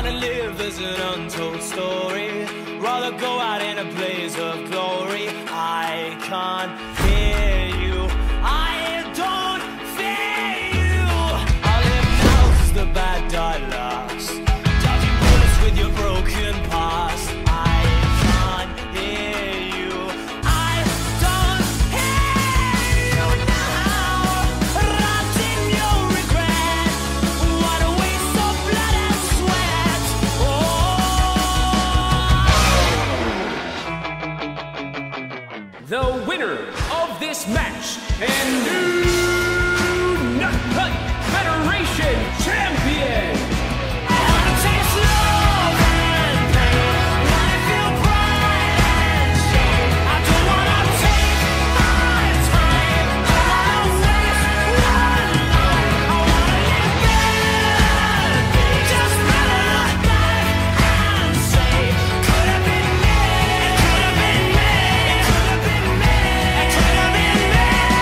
Rather live as an untold story, rather go out in a blaze of glory. I can't hear you, I don't fear you. I live now 'cause the bad die last, dodging bullets with your broken past. I can't hear you, I don't hear you now. Wrapped in your regret, what a waste of blood and sweat. The winner of this match and new Nut Hut Federation Champion, I taste love and pain, I feel pride and shame. I don't wanna take my time, I wanna waste one life. I wanna live better, just better look back and say, could have been me, it could have been me, it could have been me, it could have been me.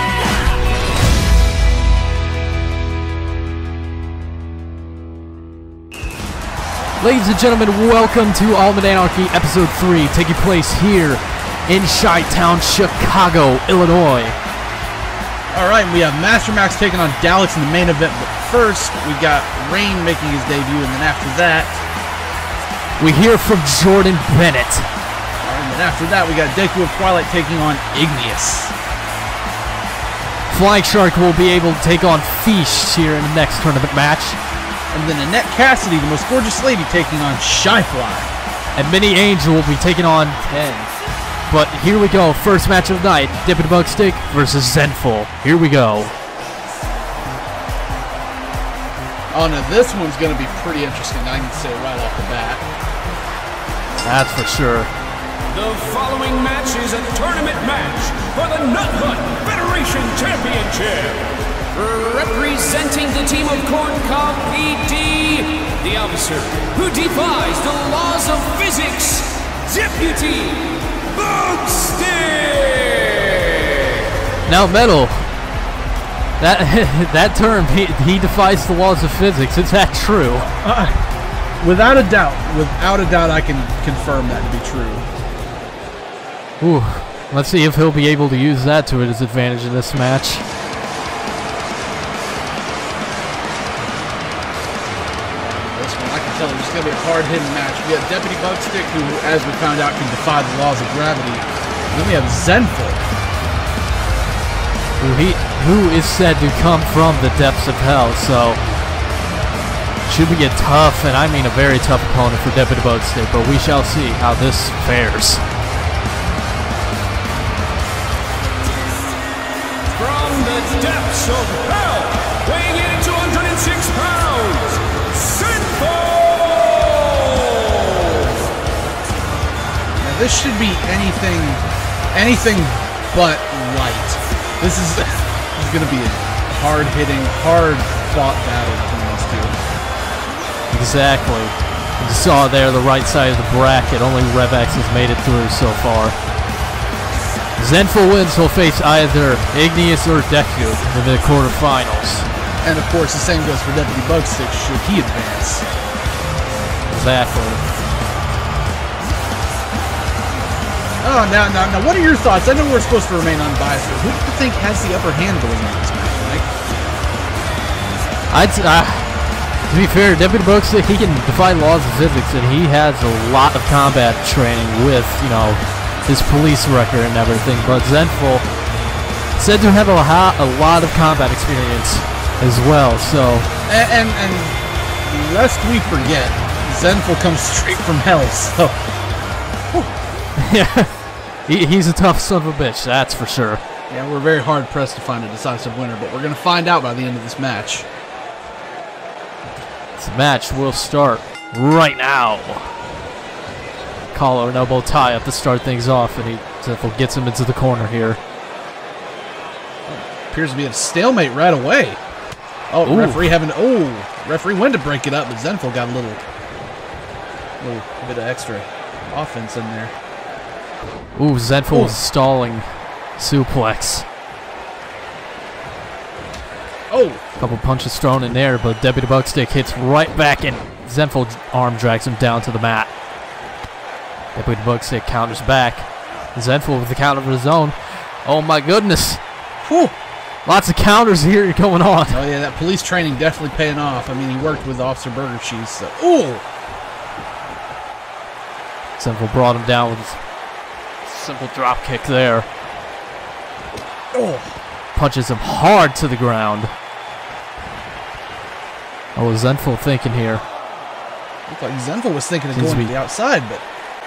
Ladies and gentlemen, welcome to Ultimate Anarchy Episode 3, taking place here in Chi-Town, Chicago, Illinois. Alright, we have Master Max taking on Daleks in the main event, but first we got Rain making his debut, and then after that, We hear from Jordan Bennett. we got Deku of Twilight taking on Igneous. Flying Shark will be able to take on Feast here in the next tournament match. And then Annette Cassidy, the most gorgeous lady, taking on Shyfly. And Minnie Angel will be taking on Ten. But here we go, first match of the night, Deputy Bugstick versus Zenful. Here we go. Oh, now this one's going to be pretty interesting, I can say right off the bat. That's for sure. the following match is a tournament match for the Nut Hut Federation Championship. Representing the team of Corn Cob PD, the officer who defies the laws of physics, Deputy Bugstick! Now, Metal, that term, he defies the laws of physics. Is that true? Without a doubt, I can confirm that to be true. Ooh, let's see if he'll be able to use that to his advantage in this match. This one, I can tell it's going to be a hard-hitting match. We have Deputy Bugstick, who, as we found out, can defy the laws of gravity. And then we have Zenful, who is said to come from the depths of hell, so should be a tough, and I mean a very tough opponent for Deputy Bugstick, but we shall see how this fares. From the depths of hell, weighing in at 206 pounds, Zenful! Now this should be anything but light. This is going to be a hard-hitting, hard-fought battle between these two. Exactly. You saw there the right side of the bracket. Only Revax has made it through so far. Zenful wins, he'll face either Igneous or Deku in the quarterfinals. And of course, the same goes for Deputy Bugstick should he advance. Exactly. Oh, now, what are your thoughts? I know we're supposed to remain unbiased, but who do you think has the upper hand going into this match, Mike? To be fair, Deputy Bugstick, he can defy laws of physics, and he has a lot of combat training with, you know, his police record and everything. But Zenful said to have a lot of combat experience as well. So, and lest we forget, Zenful comes straight from hell. So, yeah, he's a tough son of a bitch, that's for sure. Yeah, we're very hard pressed to find a decisive winner, but we're going to find out by the end of this match. This match will start right now. Collar and elbow tie up to start things off, and Zenful gets him into the corner here. Appears to be a stalemate right away. Oh, Ooh. Referee went to break it up, but Zenful got a little bit of extra offense in there. Ooh, Zenful is stalling suplex. Oh, Couple punches thrown in there, but Deputy Bugstick hits right back and Zenful arm drags him down to the mat. Deputy Bugstick counters back. Zenful with the counter of his own. Oh my goodness. Whew. Lots of counters here going on. Oh yeah, that police training definitely paying off. I mean, he worked with Officer Burger Cheese. So. Ooh. Zenful brought him down with a simple drop kick there. Oh. Punches him hard to the ground. What was Zenful thinking here? Looked like Zenful was thinking of Seems going to to be- the outside, but...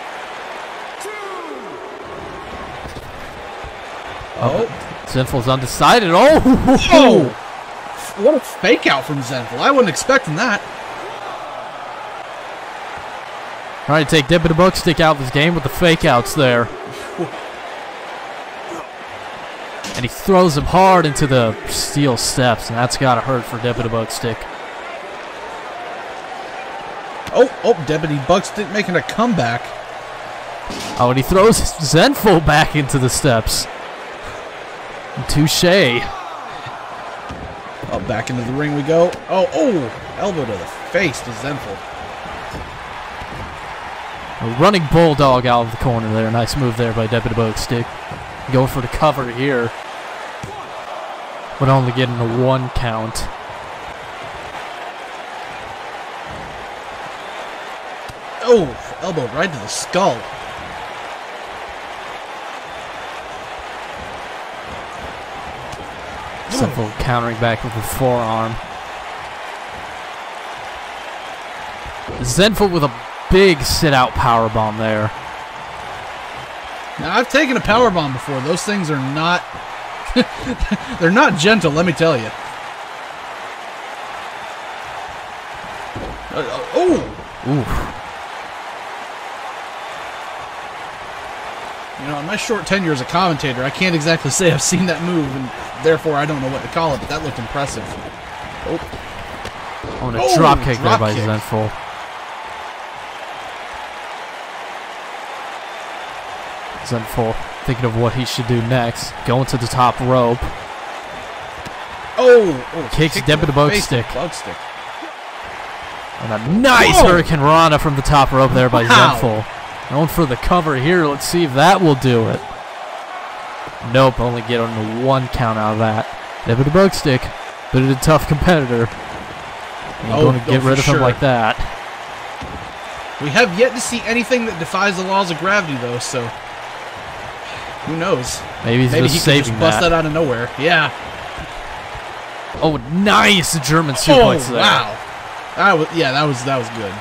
Oh. Zenful's undecided. Oh! Oh! What a fake out from Zenful. I wasn't expecting that. Trying to take Deputy Bugstick out of this game with the fake outs there. And he throws him hard into the steel steps, and that's got to hurt for Deputy Bugstick. Oh, Deputy Bugstick making a comeback. Oh, and he throws Zenful back into the steps. Touché. Oh, back into the ring we go. Oh, elbow to the face to Zenful. A running bulldog out of the corner there. Nice move there by Deputy Bugstick. Going for the cover here, but only getting a 1 count. Oh, elbow right to the skull. Zenful countering back with the forearm. Zenful with a big sit-out powerbomb there. Now, I've taken a powerbomb before. Those things are not... they're not gentle, let me tell you. Ooh. You know, in my short tenure as a commentator, I can't exactly say I've seen that move, and therefore I don't know what to call it, but that looked impressive. Oh, On a drop kick there drop by kick. Zenful. Zenful thinking of what he should do next. Going to the top rope. kick Kicks to Deputy the face with Bugstick. Bugstick. And a nice Whoa. Hurricane Rana from the top rope there by Wow. Zenful. Going for the cover here. Let's see if that will do it. Nope, only getting a 1 count out of that. Deputy Bugstick, but a tough competitor. Ain't Oh, going to get for rid of him sure. like that. We have yet to see anything that defies the laws of gravity, though, so... Who knows? Maybe he's Maybe just he could saving just bust that. that out of nowhere. Yeah. Oh, nice German suplex Oh, there. wow. That was good.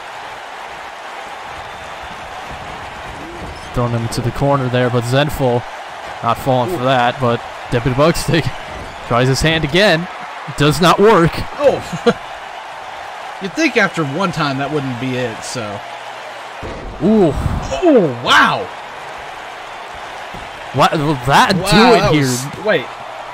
Throwing him into the corner there, but Zenful not falling for that, but Deputy Bugstick tries his hand again. Does not work. Oh. You'd think after one time that wouldn't be it, so... Ooh. Oh, wow. What will that Wow, do it that here? was- wait.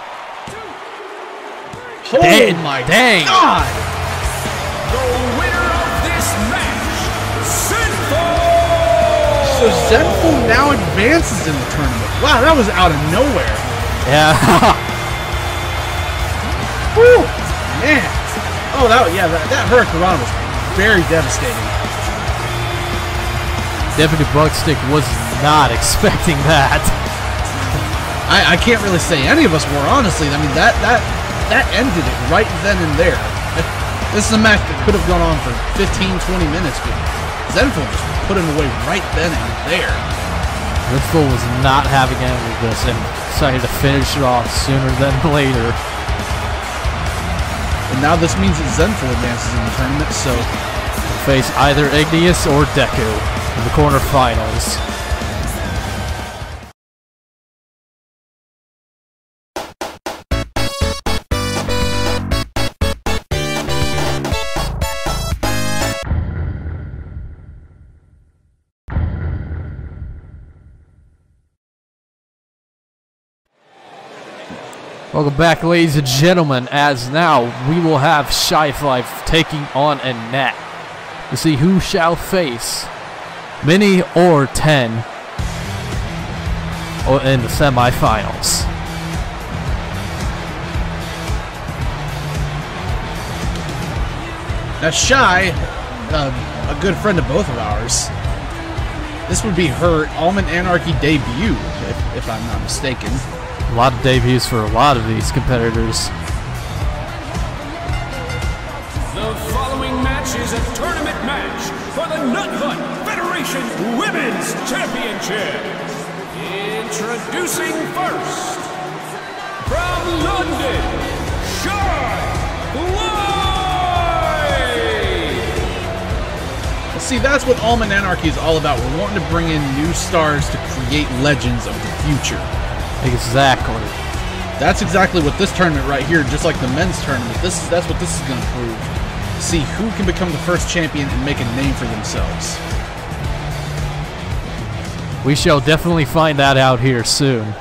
Oh Dang, my dang. God! The winner of this match, Zenful! So Zenful now advances in the tournament. Wow, that was out of nowhere. Yeah. Woo! Man. Oh, that Hurricane Rana was very devastating. Deputy Bugstick was not expecting that. I can't really say any of us were, honestly. I mean, that ended it right then and there. This is a match that could have gone on for 15, 20 minutes, but Zenful just put him away right then and there. Zenful was not having any of this and decided to finish it off sooner than later. And now this means that Zenful advances in the tournament, so... Face either Igneous or Deku in the quarterfinals. Welcome back, ladies and gentlemen, as now we will have Shy5 taking on Annette to see who shall face Mini or 10 in the semifinals. Now Shy a good friend of both of ours. This would be her Almond Anarchy debut, if I'm not mistaken. A lot of debuts for a lot of these competitors. The following match is a tournament match for the Nut Hut Federation Women's Championship. Introducing first, from London, Shy Lloyd! See, that's what Almond Anarchy is all about. We're wanting to bring in new stars to create legends of the future. Exactly. That's exactly what this tournament right here, just like the men's tournament, that's what this is going to prove. See who can become the first champion and make a name for themselves. We shall definitely find that out here soon.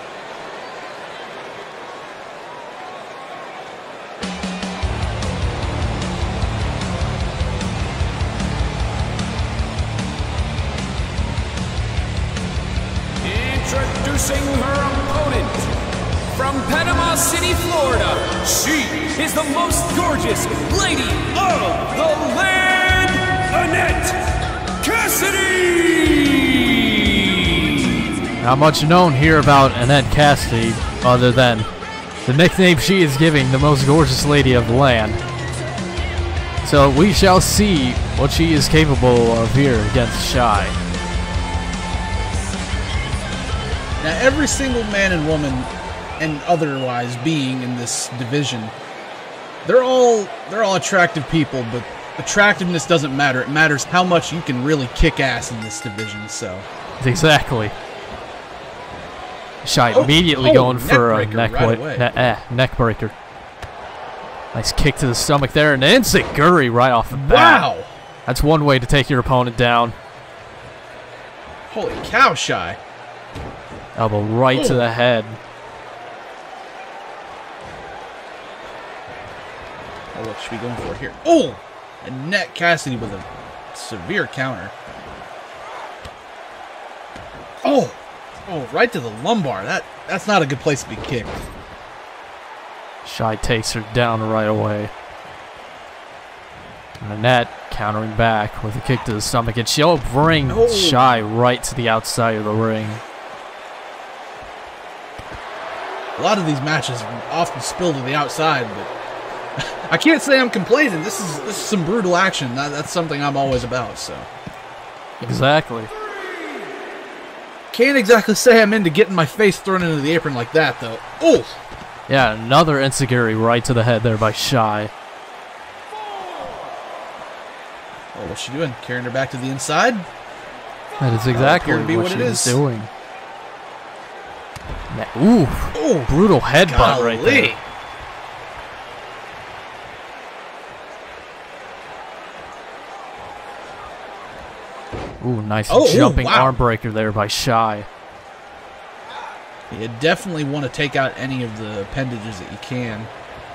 Introducing her opponent, from Panama City, Florida, she is the most gorgeous lady of the land, Annette Cassidy! Not much known here about Annette Cassidy, other than the nickname she is giving, the most gorgeous lady of the land. So we shall see what she is capable of here against Shy. Now, every single man and woman and otherwise being in this division, they're all attractive people, but attractiveness doesn't matter. It matters how much you can really kick ass in this division. So Exactly. Shy immediately going for a neck breaker. Nice kick to the stomach there, and an enziguri right off the bat. wow, That's one way to take your opponent down. holy cow, Shy. Elbow right to the head. Oh, what should we be going for here? Oh, Annette Cassidy with a severe counter. Oh, right to the lumbar. That's not a good place to be kicked. Shy takes her down right away. And Annette countering back with a kick to the stomach, and she'll bring Shy right to the outside of the ring. A lot of these matches often spill to the outside, but I can't say I'm complaining. This is some brutal action. That's something I'm always about. So Exactly. can't exactly say I'm into getting my face thrown into the apron like that, though. Oh, Yeah, another enziguri right to the head there by Shy. oh, what's she doing? Carrying her back to the inside. That is exactly appear to be what what she it is is. doing. Ooh, Oh, brutal headbutt right golly. there. Ooh, nice jumping wow. arm breaker there by Shy. You definitely want to take out any of the appendages that you can.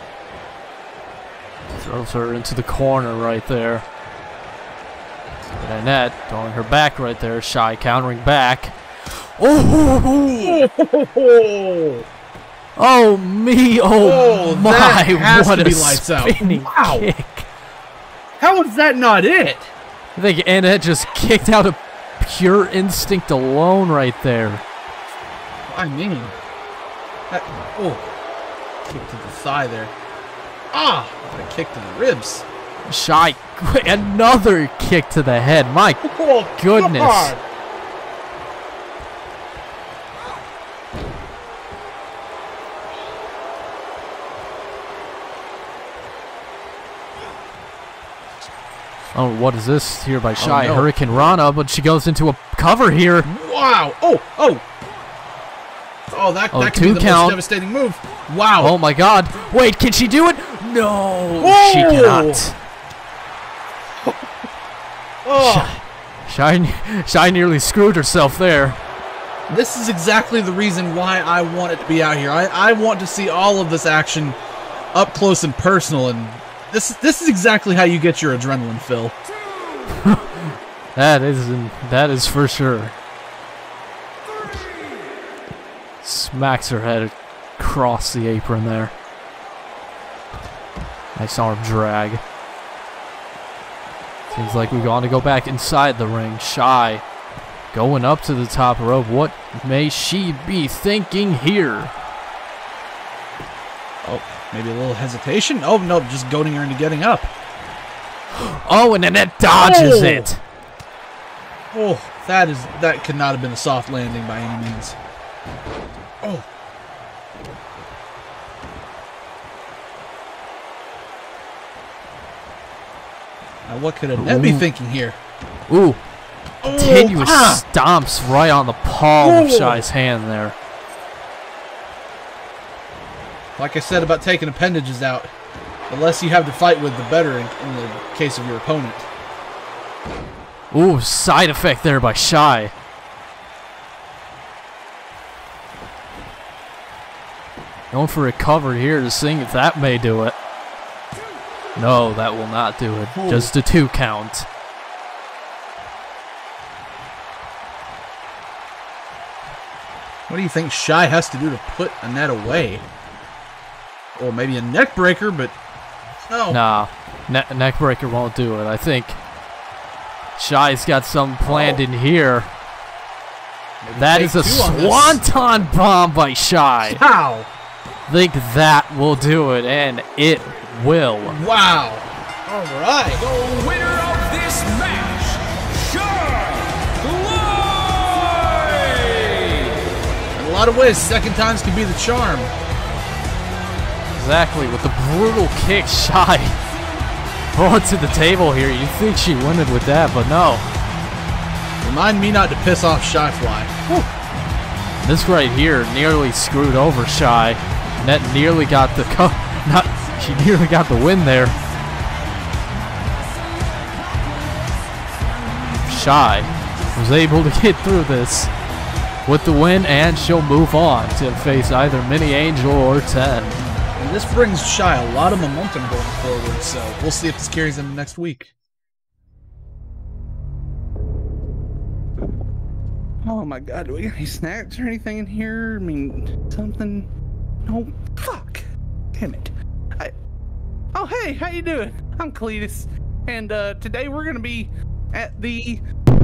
Throws her into the corner right there. And Annette throwing her back right there. Shy countering back. Oh, oh me, oh my! that has What to a be lights out. spinning Wow. kick! How is that not it? I think Annette just kicked out of pure instinct alone right there. I mean, kick to the thigh there. Ah, what a kick to the ribs. Shy, another kick to the head. My Oh, goodness. God. Oh, what is this here by Shy? no. Hurricane Rana, but she goes into a cover here. Wow. Oh, that could be two the count. most devastating move. Wow. Oh my god. Wait, can she do it? No, Whoa. she cannot. Oh, Shy nearly screwed herself there. this is exactly the reason why I want it to be out here. I want to see all of this action up close and personal, and this is exactly how you get your adrenaline fill. That is for sure. Smacks her head across the apron there. Nice arm drag. Seems like we're going to go back inside the ring. Shy going up to the top rope. What may she be thinking here? Oh, maybe a little hesitation. Oh, no, just goading her into getting up. Oh, and Annette dodges it. Oh, that could not have been a soft landing by any means. Oh. Now what could Annette be thinking here? Ooh. Continuous stomps right on the palm of Shy's hand there. Like I said about taking appendages out, the less you have to fight with, the better in the case of your opponent. Ooh, side effect there by Shy. Going for a cover here to see if that may do it. No, that will not do it. Ooh. Just a 2 count. What do you think Shy has to do to put Annette away? Or maybe a neck breaker, but no. Nah, neck breaker won't do it. I think Shy's got something planned in here. Maybe That is a swanton bomb by Shy. Wow. Think that will do it, and it will. Wow. All right. The winner of this match, Shy Glide! In a lot of ways, second times can be the charm. Exactly, with the brutal kick Shy brought to the table here. You'd think she won it with that, but no. Remind me not to piss off Shy Fly. Whew. This right here nearly screwed over Shy. Net nearly got the she nearly got the win there. Shy was able to get through this with the win, and she'll move on to face either Mini Angel or 10. And this brings Shy a lot of momentum going forward, so we'll see if this carries him next week. Oh my god, do we got any snacks or anything in here? I mean, something? No, fuck. Damn it. Oh, hey, how you doing? I'm Cletus, and today we're gonna be at the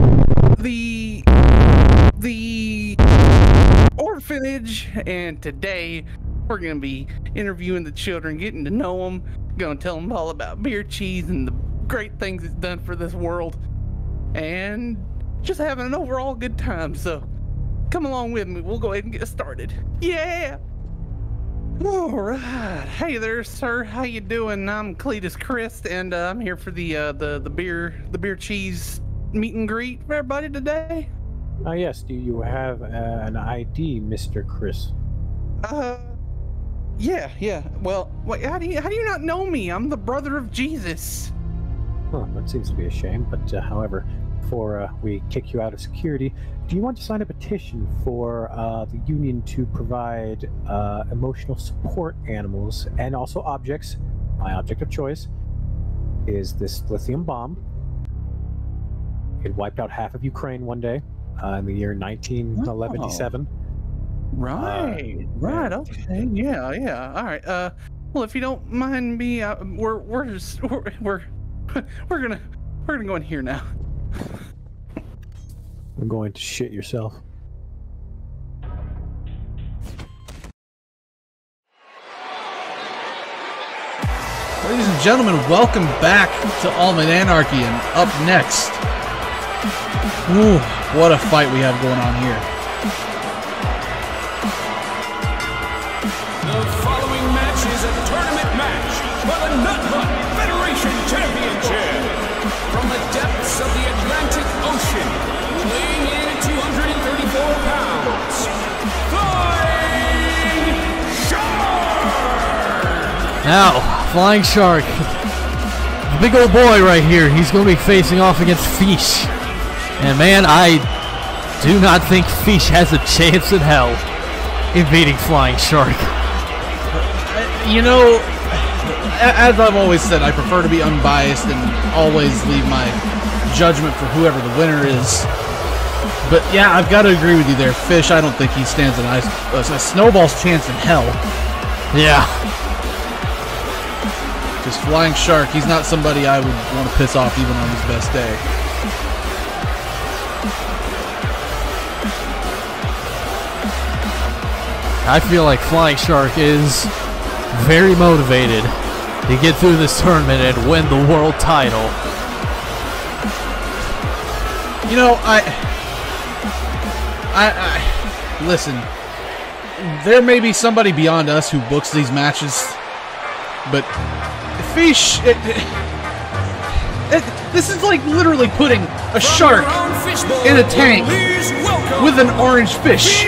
orphanage, and today we're gonna be interviewing the children, getting to know them, gonna tell them all about beer cheese and the great things it's done for this world, and just having an overall good time. So come along with me, we'll go ahead and get started. Yeah. All right. Hey there, sir. How you doing? I'm Cletus Christ, and I'm here for the beer cheese meet and greet for everybody today. Yes. Do you have an ID, Mr. Chris? Yeah. Well, wait, how do you not know me? I'm the brother of Jesus. Huh, that seems to be a shame. But however, before we kick you out of security, do you want to sign a petition for the union to provide emotional support animals and also objects? My object of choice is this lithium bomb. It wiped out half of Ukraine one day in the year 1911-7. Right. Okay. Yeah. All right. Well, if you don't mind me, we're gonna go in here now. I'm going to shit yourself. Ladies and gentlemen, welcome back to Ultimate Anarchy, and up next, ooh, what a fight we have going on here. The following match is a tournament match for the Nut Hut Federation Championship. From the depths of the Atlantic Ocean, weighing in at 234 pounds, Flying Shark! Now, Flying Shark, the big old boy right here, he's going to be facing off against Fish. And man, I do not think Fish has a chance in hell in beating Flying Shark. You know, as I've always said, I prefer to be unbiased and always leave my judgment for whoever the winner is. But yeah, I've got to agree with you there. Fish, I don't think he stands a snowball's chance in hell. Yeah. Because Flying Shark, he's not somebody I would want to piss off even on his best day. I feel like Flying Shark is very motivated to get through this tournament and win the world title. You know, listen, there may be somebody beyond us who books these matches, but Fish, this is like literally putting a shark in a tank with an orange fish.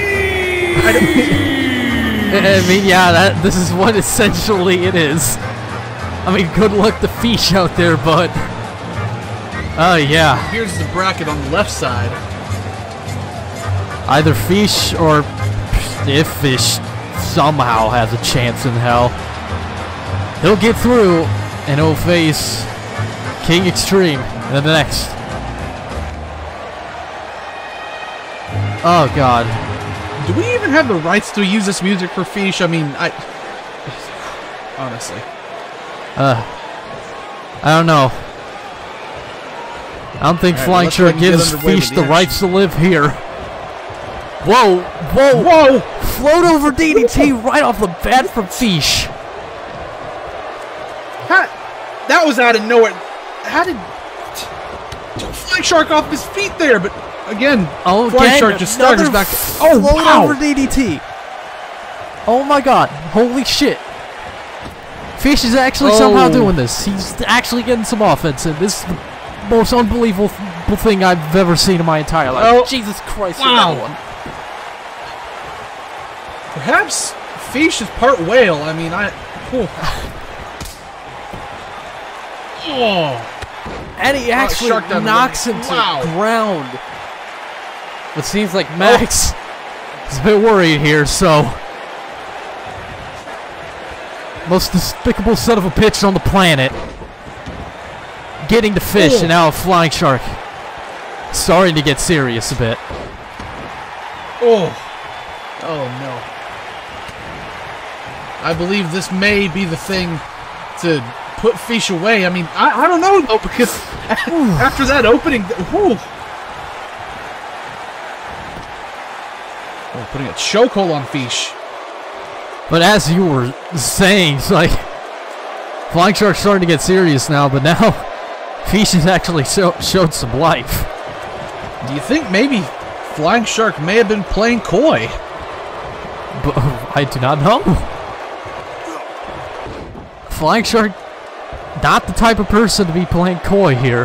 I mean, yeah, this is what essentially it is. I mean, good luck to Fish out there, but... yeah. Here's the bracket on the left side. Either Fish or if Fish somehow has a chance in hell, he'll get through and he'll face King Extreme in the next. Oh, God. Do we even have the rights to use this music for Fish? I mean, honestly. I don't know. I don't think Flying Shark gives Fish the rights to live here. Whoa! Whoa! Whoa! Float over DDT right off the bat from Fish. That was out of nowhere. How did Flying Shark off his feet there? But again, Flying Shark just staggers back. Oh, float wow! Over DDT. Oh my God! Holy shit! Fish is actually somehow doing this. He's actually getting some offense, and this is the most unbelievable thing I've ever seen in my entire life. Oh. Jesus Christ! Wow. That one. Perhaps Fish is part whale. I mean, And he actually knocks him to the ground. It seems like Max is a bit worried here, so... Most despicable son of a bitch on the planet. Getting to Fish, and now a Flying Shark. Starting to get serious a bit. Oh no. I believe this may be the thing to put Fish away. I mean, I don't know though, because after that opening, putting a chokehold on Fish. But as you were saying, it's like Flying Shark's starting to get serious now, but now Fish has actually showed some life. Do you think maybe Flying Shark may have been playing coy? But I do not know. Flying Shark, not the type of person to be playing coy here.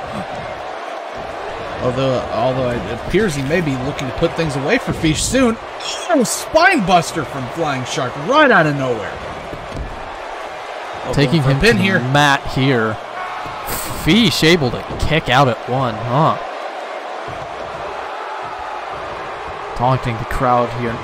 Although it appears he may be looking to put things away for Fish soon. Oh, spine buster from Flying Shark right out of nowhere. Taking him to the mat here. Fish able to kick out at one, huh? Taunting the crowd here.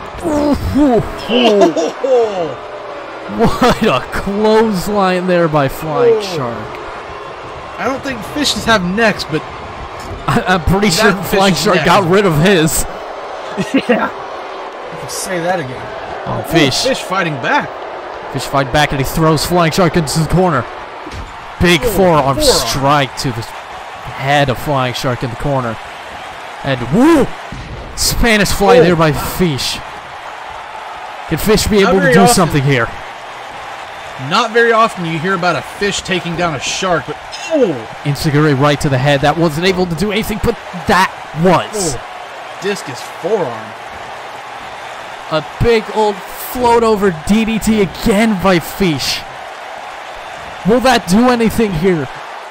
What a clothesline there by Flying Shark. I don't think Fish is having next, but I'm pretty sure Flying Shark got rid of his. Yeah. I can say that again. Oh, Fish. Fish fighting back. Fish fight back and he throws Flying Shark into the corner. Big forearm strike to the head of Flying Shark in the corner. And woo! Spanish fly there by Fish. Can Fish be able to do something here? Not very often you hear about a fish taking down a shark, but Enzuigiri right to the head. That wasn't able to do anything, but that was. Discus forearm. A big old float over DDT again by Fish. Will that do anything here?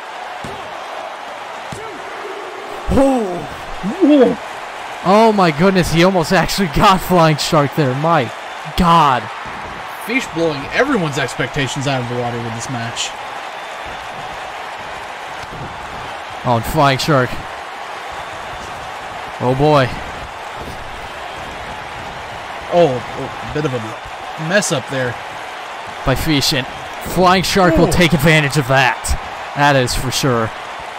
Oh my goodness, he almost actually got Flying Shark there. My God. Fish blowing everyone's expectations out of the water with this match. Oh, and Flying Shark. Oh boy. A bit of a mess up there. By Fish, and Flying Shark will take advantage of that. That is for sure.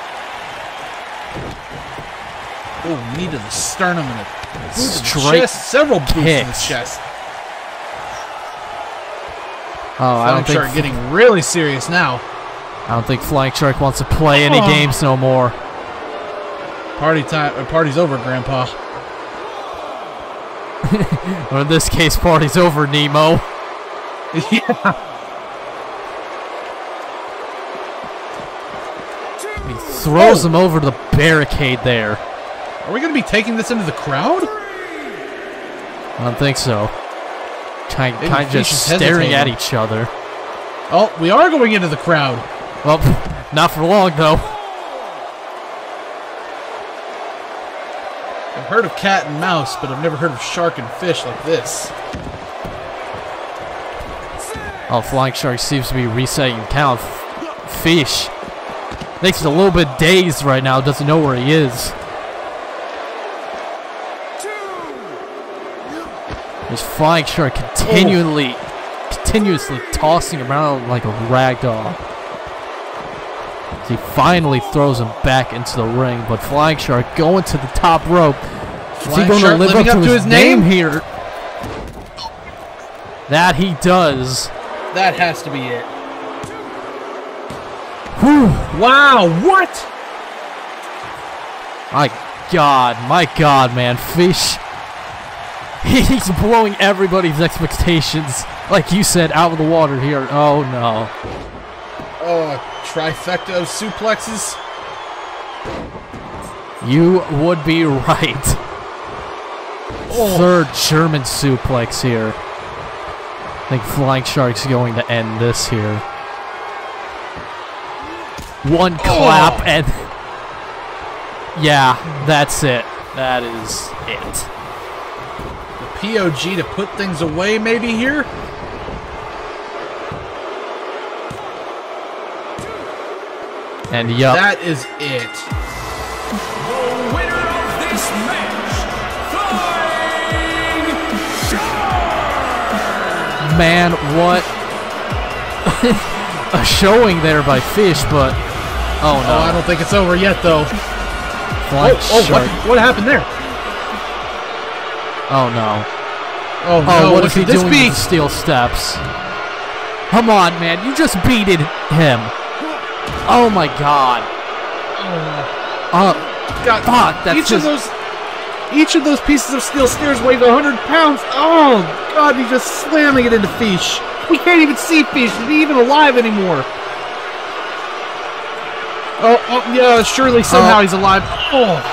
Knee to the sternum and a straight chest. Several boots in the chest. I don't think Shark getting really serious now. I don't think Flying Shark wants to play any games no more. Party time. Party's over, Grandpa. Or in this case, party's over, Nemo. Yeah. He throws him over to the barricade there. Are we going to be taking this into the crowd? I don't think so. Kind of just Fish is staring at hesitating. each other. Oh, we are going into the crowd. Well, not for long though. I've heard of cat and mouse, but I've never heard of shark and fish like this. Oh, Flying Shark seems to be resetting count. Fish. Thinks he's a little bit dazed right now, doesn't know where he is. This Flying Shark continuously tossing around like a rag doll. He finally throws him back into the ring, but Flying Shark going to the top rope. Is he Flying going to Shark live up living to his name here? That he does. That has to be it. Whew. Wow, what? My God, man. Fish. He's blowing everybody's expectations, like you said, out of the water here. Oh, no. Oh, a trifecta of suplexes. You would be right. Third German suplex here. I think Flying Shark's going to end this here. One clap and... Yeah, that's it. That is it. POG to put things away maybe here? And yup. That is it. The winner of this match, Flying Shark! Man, what a showing there by Fish, but oh no. Oh, I don't think it's over yet though. Flying Shark. What happened there? Oh no. Oh no, Oh, what is he could this doing be? with the steel steps? Come on, man, you just beated him. Oh my God. God, fuck, that's each of those pieces of steel stairs weigh 100 pounds. Oh God, he's just slamming it into Fish. We can't even see Fish. Is he even alive anymore? Oh yeah, surely somehow he's alive. Oh.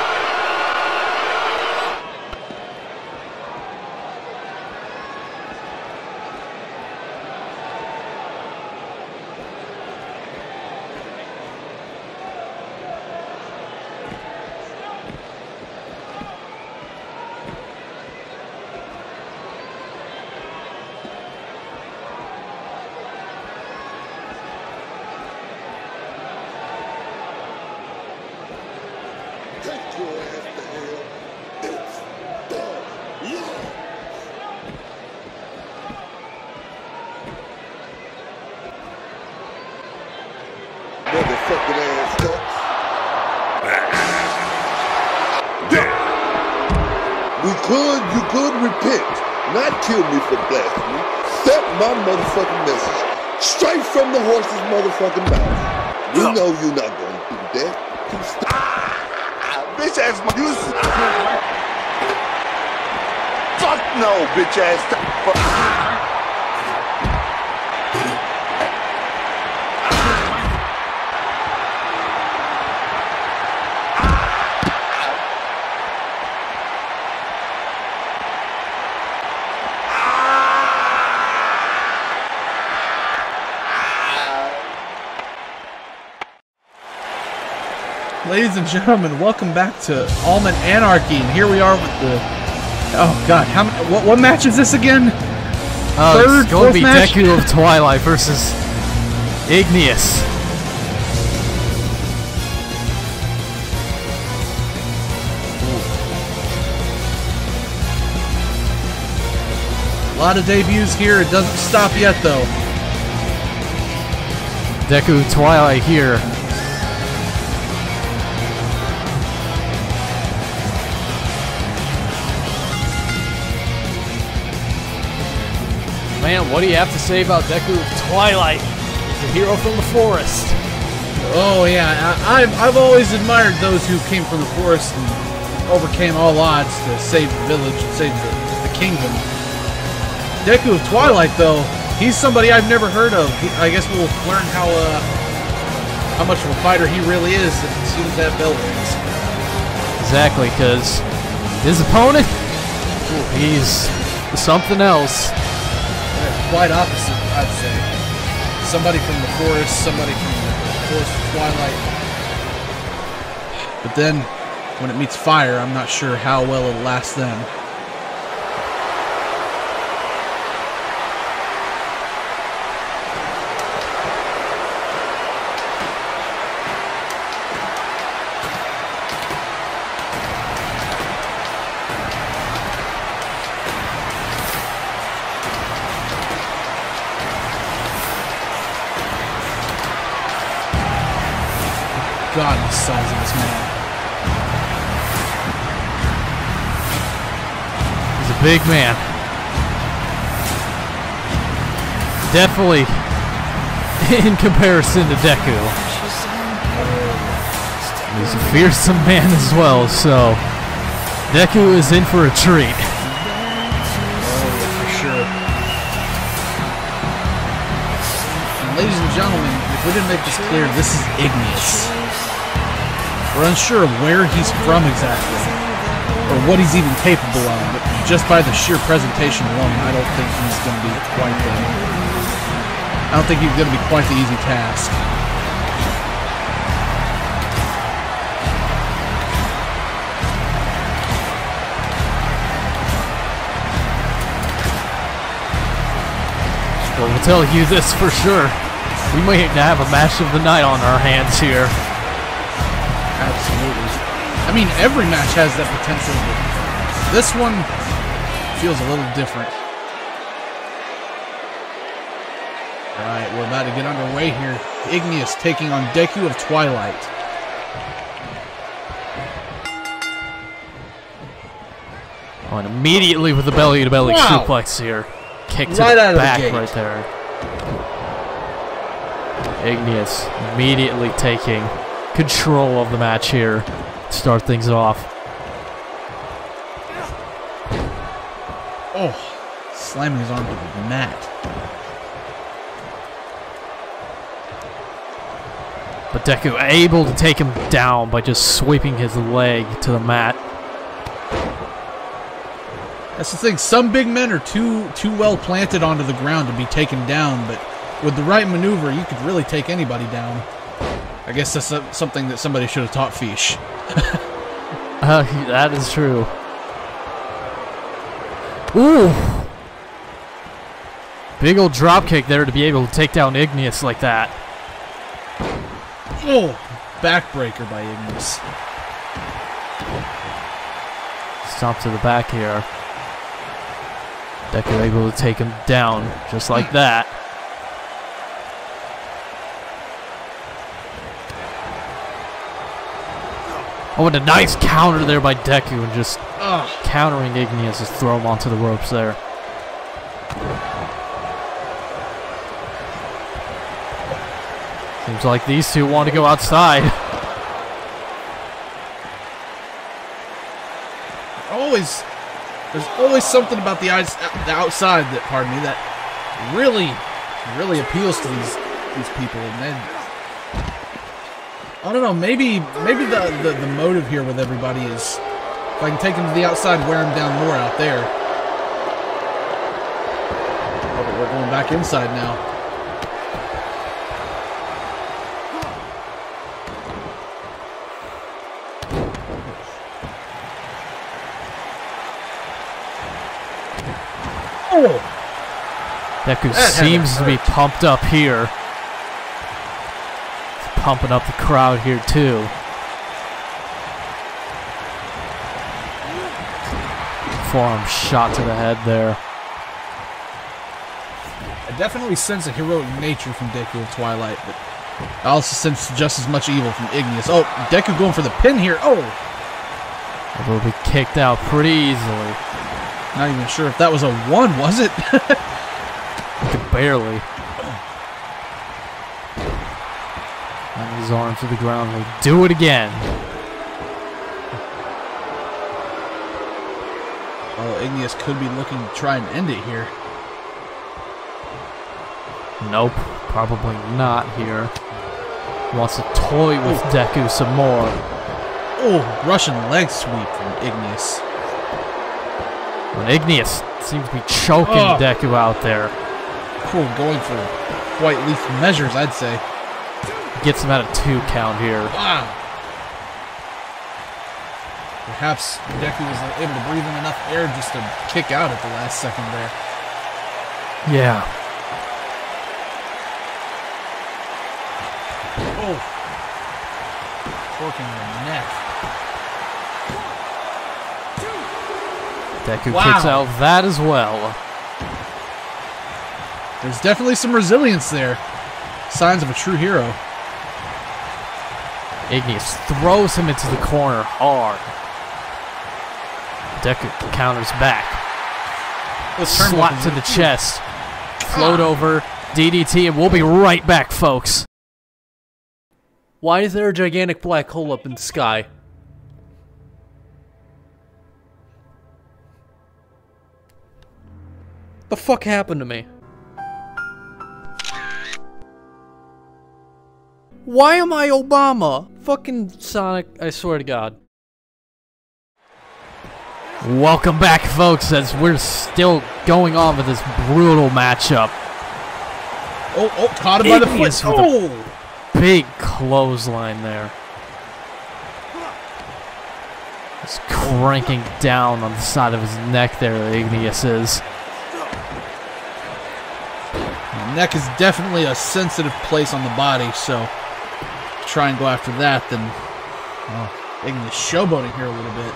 Motherfucking ass cuts. You could repent, not kill me for blasphemy. Set my motherfucking message straight from the horse's motherfucking mouth. You know you're not gonna do that. Bitch ass fuck no, bitch ass. Ladies and gentlemen, welcome back to Almond Anarchy, and here we are with the... Oh God, what match is this again? Third, it's going to be match? Deku of Twilight versus Igneous. A lot of debuts here. It doesn't stop yet, though. Deku of Twilight here. man, what do you have to say about Deku of Twilight? He's a hero from the forest. Oh yeah, I've always admired those who came from the forest and overcame all odds to save the village and save the kingdom. Deku of Twilight, though, he's somebody I've never heard of. I guess we'll learn how much of a fighter he really is as soon as that bell rings. Exactly, because his opponent, he's something else. Quite opposite, I'd say. Somebody from the forest, somebody from the forest of Twilight. But then, when it meets fire, I'm not sure how well it'll last them. God, the size of this man. He's a big man. Definitely in comparison to Deku. He's a fearsome man as well, so Deku is in for a treat. For sure. And ladies and gentlemen, if we didn't make this clear, this is Igneous. We're unsure of where he's from exactly, or what he's even capable of, but just by the sheer presentation alone, I don't think he's going to be quite the... I don't think he's going to be quite the easy task. Well, we'll tell you this for sure. We might have a match of the night on our hands here. Absolutely. I mean, every match has that potential, but this one feels a little different. Alright, we're about to get underway here. Igneous taking on Deku of Twilight. Oh, and immediately with the belly-to-belly suplex here. Kick to Right out the of the back gate. right there. Igneous immediately taking control of the match here to start things off. Oh, slamming his arm to the mat. But Deku able to take him down by just sweeping his leg to the mat. That's the thing, some big men are too well planted onto the ground to be taken down, but with the right maneuver, you could really take anybody down. I guess that's something that somebody should have taught Fish. That is true. Ooh! Big old drop kick there to be able to take down Igneous like that. Oh! Backbreaker by Igneous. Stomp to the back here. Deku able to take him down just like that. Oh, and a nice counter there by Deku, and just countering Igneous to throw him onto the ropes there. Seems like these two want to go outside. There's always something about the outside that really appeals to these people, and then I don't know, maybe the motive here with everybody is if I can take him to the outside, wear him down more out there. Oh, but we're going back inside now. Oh! Deku seems to be pumped up here. Pumping up the crowd here too. Forearm shot to the head there. I definitely sense a heroic nature from Deku of Twilight, but I also sense just as much evil from Igneous. Oh, Deku going for the pin here. Oh! It will be kicked out pretty easily. Not even sure if that was a 1, was it? barely. And his arm to the ground. He'll do it again. Oh, Igneous could be looking to try and end it here. Nope, probably not here. Wants to toy with Deku some more. Oh, Russian leg sweep from Igneous. And Igneous seems to be choking Deku out there. Cool, going for quite lethal measures, I'd say. Gets him at a 2 count here. Wow. Perhaps Deku was able to breathe in enough air just to kick out at the last second there. Yeah. Oh. Torquing the neck. Deku kicks out that as well. There's definitely some resilience there. Signs of a true hero. Igneous throws him into the corner hard. Deku counters back. Slap to the chest. Float over. DDT, and we'll be right back, folks. Why is there a gigantic black hole up in the sky? The fuck happened to me? Why am I Obama? Fucking Sonic, I swear to God. Welcome back, folks, as we're still going on with this brutal matchup. Oh, caught him by the foot. Oh! Big clothesline there. Just cranking down on the side of his neck there, Igneous is. The neck is definitely a sensitive place on the body, so try and go after that, then Igneous showboating here a little bit.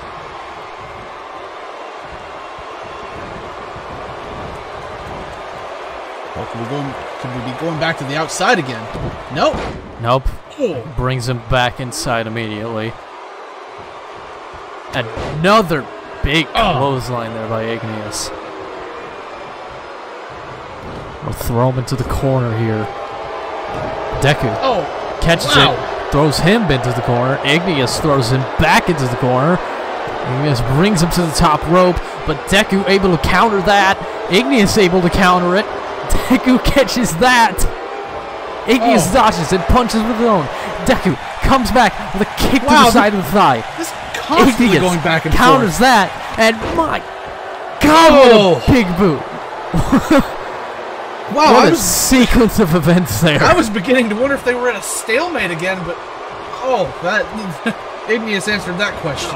Oh, could we be going back to the outside again? Nope. Nope. Oh. Brings him back inside immediately. Another big clothesline there by Igneous. We'll throw him into the corner here. Deku catches it, throws him into the corner. Igneous throws him back into the corner. Igneous brings him to the top rope, but Deku able to counter that. Igneous able to counter it. Deku catches that. Igneous dodges and punches with his own. Deku comes back with a kick to the side of the thigh. This constantly going back and counters forth. that, and my God, what a big boot. Wow, what a sequence of events there. I was beginning to wonder if they were at a stalemate again, but that Igneous answered that question.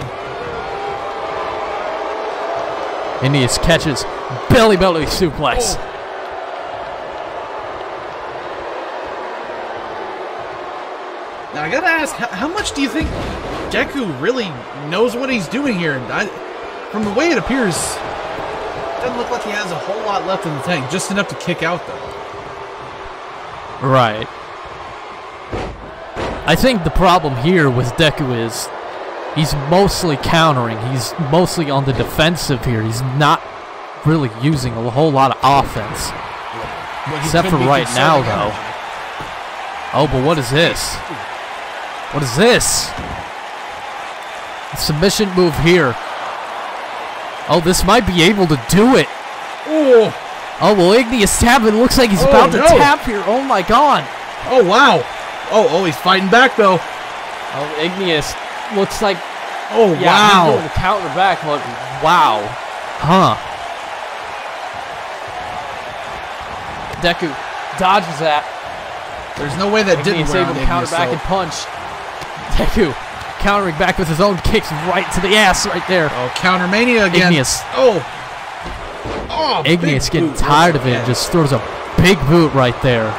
Igneous catches belly suplex. Now I gotta ask, how much do you think Deku really knows what he's doing here? From the way it appears, it doesn't look like he has a whole lot left in the tank. Just enough to kick out, though. Right. I think the problem here with Deku is he's mostly countering. He's mostly on the defensive here. He's not really using a whole lot of offense. Except for right now, though. Oh, but what is this? What is this? A submission move here. Oh, this might be able to do it. Oh, well, Igneous tapping. Looks like he's about to tap here. Oh, my God. Oh, wow. Oh, he's fighting back, though. Oh, Igneous looks like... Oh, yeah, wow. he's going to counter back, but wow. Huh. Deku dodges that. There's no way that didn't Igneous able to counter back and punch. Deku countering back with his own kicks right to the ass right there. Oh, counter-mania again. Igneous. Oh, Igneous getting tired of it. Just throws a big boot right there.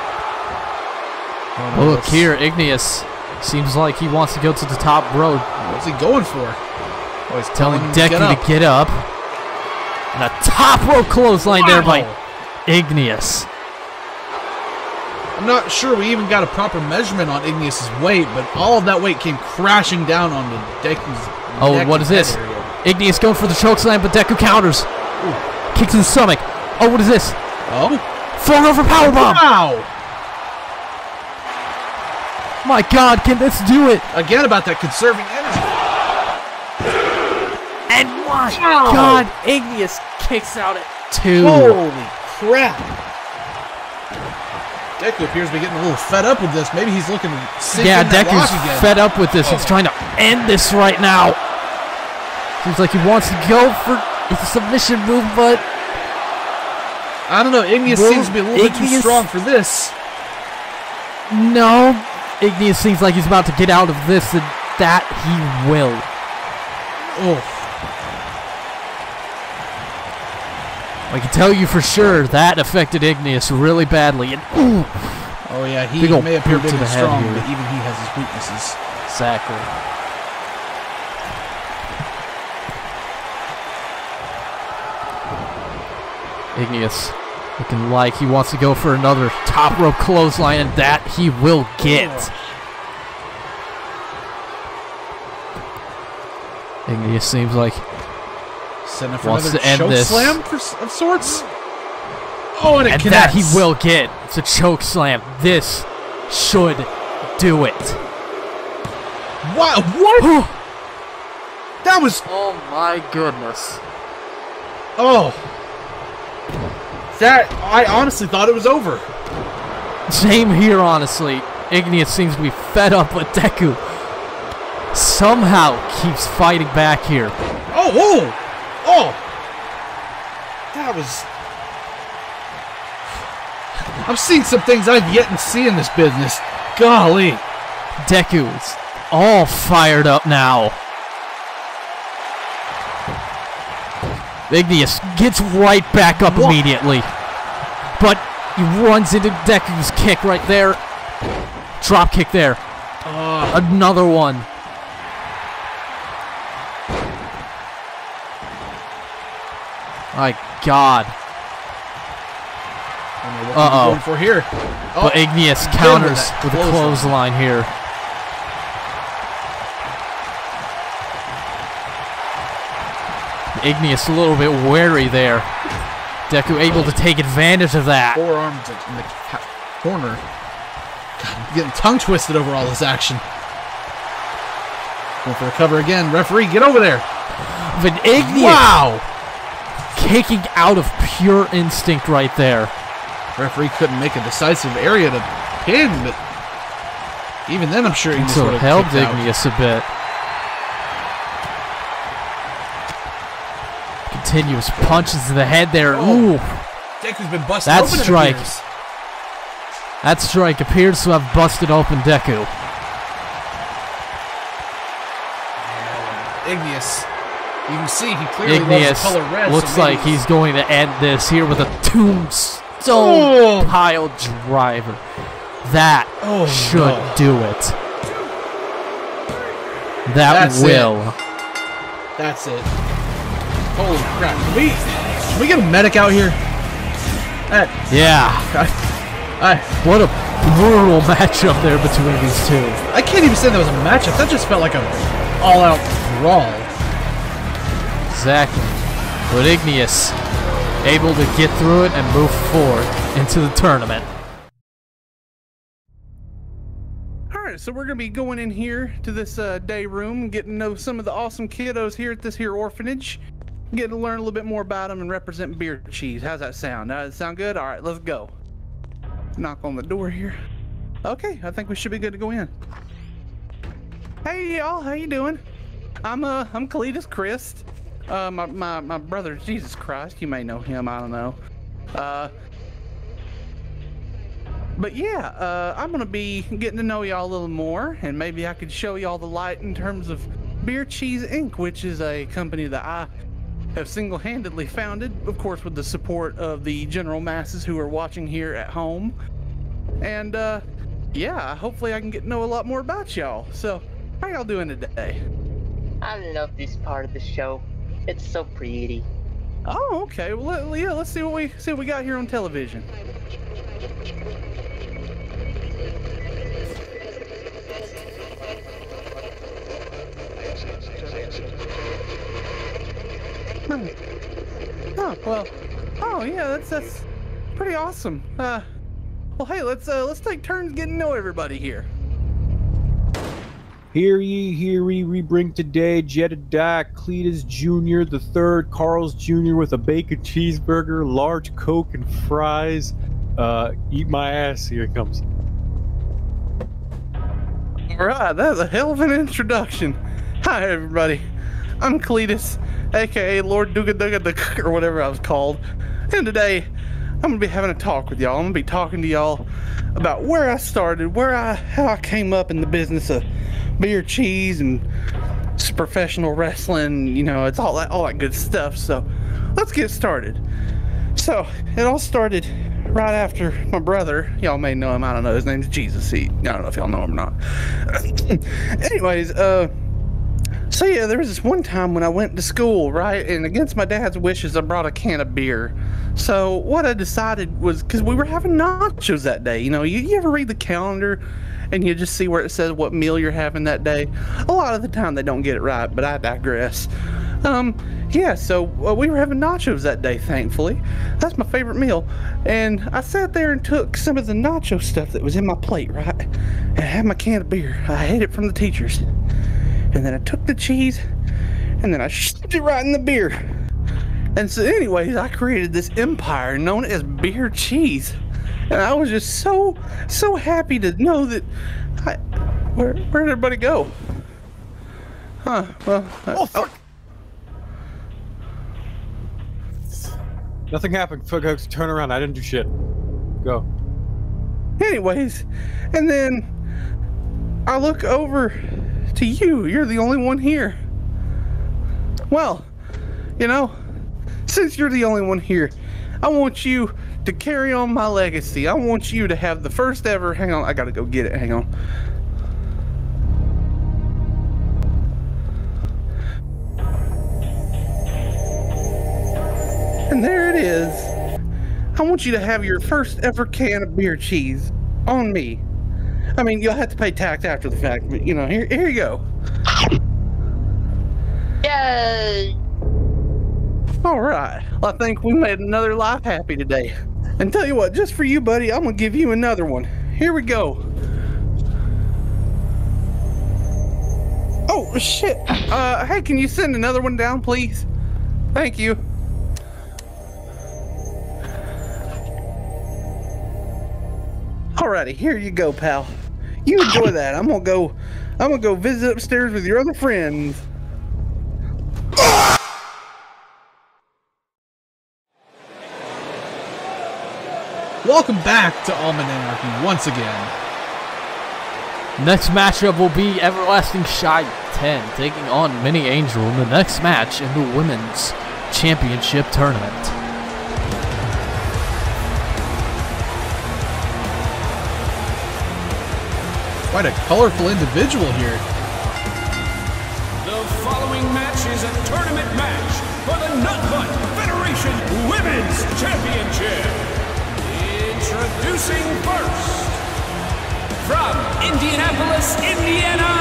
Look here, Igneous seems like he wants to go to the top rope. What's he going for? He's telling Deku to get up. And a top rope clothesline there by Igneous. I'm not sure we even got a proper measurement on Igneous' weight, but all of that weight came crashing down onto Deku's neck. What is this? Igneous going for the chokeslam, but Deku counters. Kicks in the stomach. Oh, what is this? Falling over powerbomb. Wow! My God, can this do it? Again about that conserving energy. And my Wow. God, Igneous kicks out at 2. Holy crap! Deku appears to be getting a little fed up with this. Maybe he's looking to sink Yeah, in that Deku's rock again. fed up with this. He's trying to end this right now. Seems like he wants to go for the submission move, but I don't know. Igneous Will seems to be a little bit too Igneous- strong for this. no. Igneous seems like he's about to get out of this, and that he will. Oh, I can tell you for sure that affected Igneous really badly. And ooh, oh yeah. He Big ol' may appear boot big to and the head strong, here. but even he has his weaknesses. exactly. Igneous looking like he wants to go for another top rope clothesline, and that he will get. Igneous seems like Setting up for Wants another to end choke this. slam of sorts. Oh, and it and connects. that he will get. It's a choke slam. This should do it. Wow, what? That was. Oh my goodness. Oh. That. I honestly thought it was over. Same here, honestly. Igneous seems to be fed up with Deku. Somehow keeps fighting back here. Oh, oh. Oh. That was. I'm seeing some things I've yet to see in this business. Golly. Deku is all fired up now. Igneous gets right back up What? immediately. But he runs into Deku's kick right there. Drop kick there. Another one. My God. What going for here? But Igneous again with counters that with a clothesline. clothesline here. Igneous a little bit wary there. Deku able to take advantage of that. Forearms in the corner. God, I'm getting tongue twisted over all this action. Going for a cover again. Referee, get over there. But Igneous Wow. kicking out of pure instinct right there. Referee couldn't make a decisive area to pin, but even then I'm sure Igneous So would it have helped kicked out. Igneous a bit. Continuous punches to the head there. Oh. Ooh. Deku's been busted That open, it strike. appears. That strike appears to have busted open Deku. Igneous. You can see he clearly Igneous loves the color red. looks so maybe like he's going to end this here with a tombstone Oh. pile driver. That Oh, should no. do it. That That's will. That's it. Holy crap. Can we get a medic out here? Yeah. I What a brutal matchup there between these two. I can't even say that was a matchup. That just felt like a all-out brawl. Exactly. But Igneous able to get through it and move forward into the tournament. Alright, so we're going to be going in here to this day room, getting to know some of the awesome kiddos here at this here orphanage. Getting to learn a little bit more about them and represent Beer Cheese. How's that sound? Does it sound good? Alright, let's go. Knock on the door here. Okay, I think we should be good to go in. Hey y'all, how you doing? I'm Cletus Christ. My brother, Jesus Christ, you may know him, I don't know. But yeah, I'm gonna be getting to know y'all a little more, and maybe I could show y'all the light in terms of Beer Cheese Inc., which is a company that I have single-handedly founded, of course with the support of the general masses who are watching here at home. And yeah, hopefully I can get to know a lot more about y'all. So, how y'all doing today? I love this part of the show. It's so pretty. Oh, okay. Well, yeah, let's see what we got here on television. Oh, well. Oh, yeah, that's pretty awesome. Well, hey, let's take turns getting to know everybody here. Hear ye, we bring today Jedediah Cletus Jr. the third, Carl's Jr. with a bacon cheeseburger, large Coke, and fries. Eat my ass, here it comes. Alright, that's a hell of an introduction. Hi, everybody. I'm Cletus, aka Lord Duga Duga Duga, or whatever I was called. And today, I'm gonna be having a talk with y'all. I'm gonna be talking to y'all about where I started, how I came up in the business of beer, cheese, and professional wrestling. You know, it's all that good stuff. So, let's get started. So, it all started right after my brother. Y'all may know him. I don't know. His name's Jesus. I don't know if y'all know him or not. Anyways, so yeah, there was this one time when I went to school, right? And against my dad's wishes, I brought a can of beer. So what I decided was, because we were having nachos that day, you know, you ever read the calendar and you just see where it says what meal you're having that day? A lot of the time they don't get it right, but I digress. Yeah, so we were having nachos that day, thankfully. That's my favorite meal. And I sat there and took some of the nacho stuff that was in my plate, right? And I had my can of beer. I hid it from the teachers. And then I took the cheese, and then I shoved it right in the beer. And so anyways, I created this empire known as beer cheese. And I was just so happy to know that where did everybody go? Huh, well... fuck! Nothing happened. Folks, turn around. I didn't do shit. Go. Anyways, and then I look over to you. You're the only one here. Well, you know, since you're the only one here, I want you to carry on my legacy. I want you to have the first ever... Hang on, I gotta go get it. Hang on. And there it is. I want you to have your first ever can of beer cheese on me. I mean, you'll have to pay tax after the fact, but you know, here you go. Yay! All right. Well, I think we made another life happy today. And tell you what, just for you, buddy, I'm gonna give you another one. Here we go. Oh shit. Hey, can you send another one down, please? Thank you. Alrighty, here you go, pal. You enjoy that. I'm gonna go visit upstairs with your other friends. Welcome back to Almond Anarchy once again. Next matchup will be Everlasting Shy 10 taking on Mini Angel in the next match in the Women's Championship Tournament. Quite a colorful individual here. The following match is a tournament match for the Nut Hut Federation Women's Championship. Introducing first, from Indianapolis, Indiana,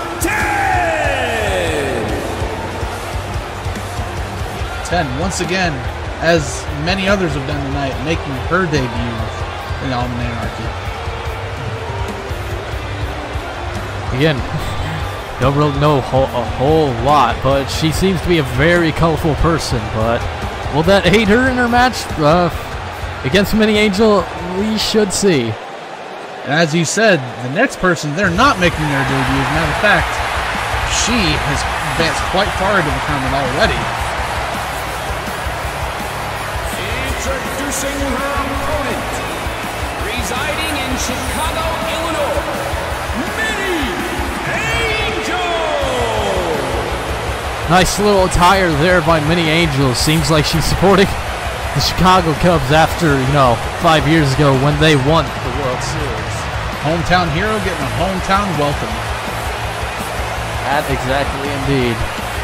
10! 10, once again, as many others have done tonight, making her debut in Almond Anarchy. Again, don't really know a whole lot, but she seems to be a very colorful person. But will that aid her in her match against Mini Angel? We should see. And as you said, the next person, they're not making their debut. As a matter of fact, she has advanced quite far into the tournament already. Introducing her opponent, residing in Chicago, Illinois, Mini Angel! Nice little attire there by Mini Angel. Seems like she's supporting the Chicago Cubs after, 5 years ago when they won the World Series. Hometown hero getting a hometown welcome. That exactly indeed.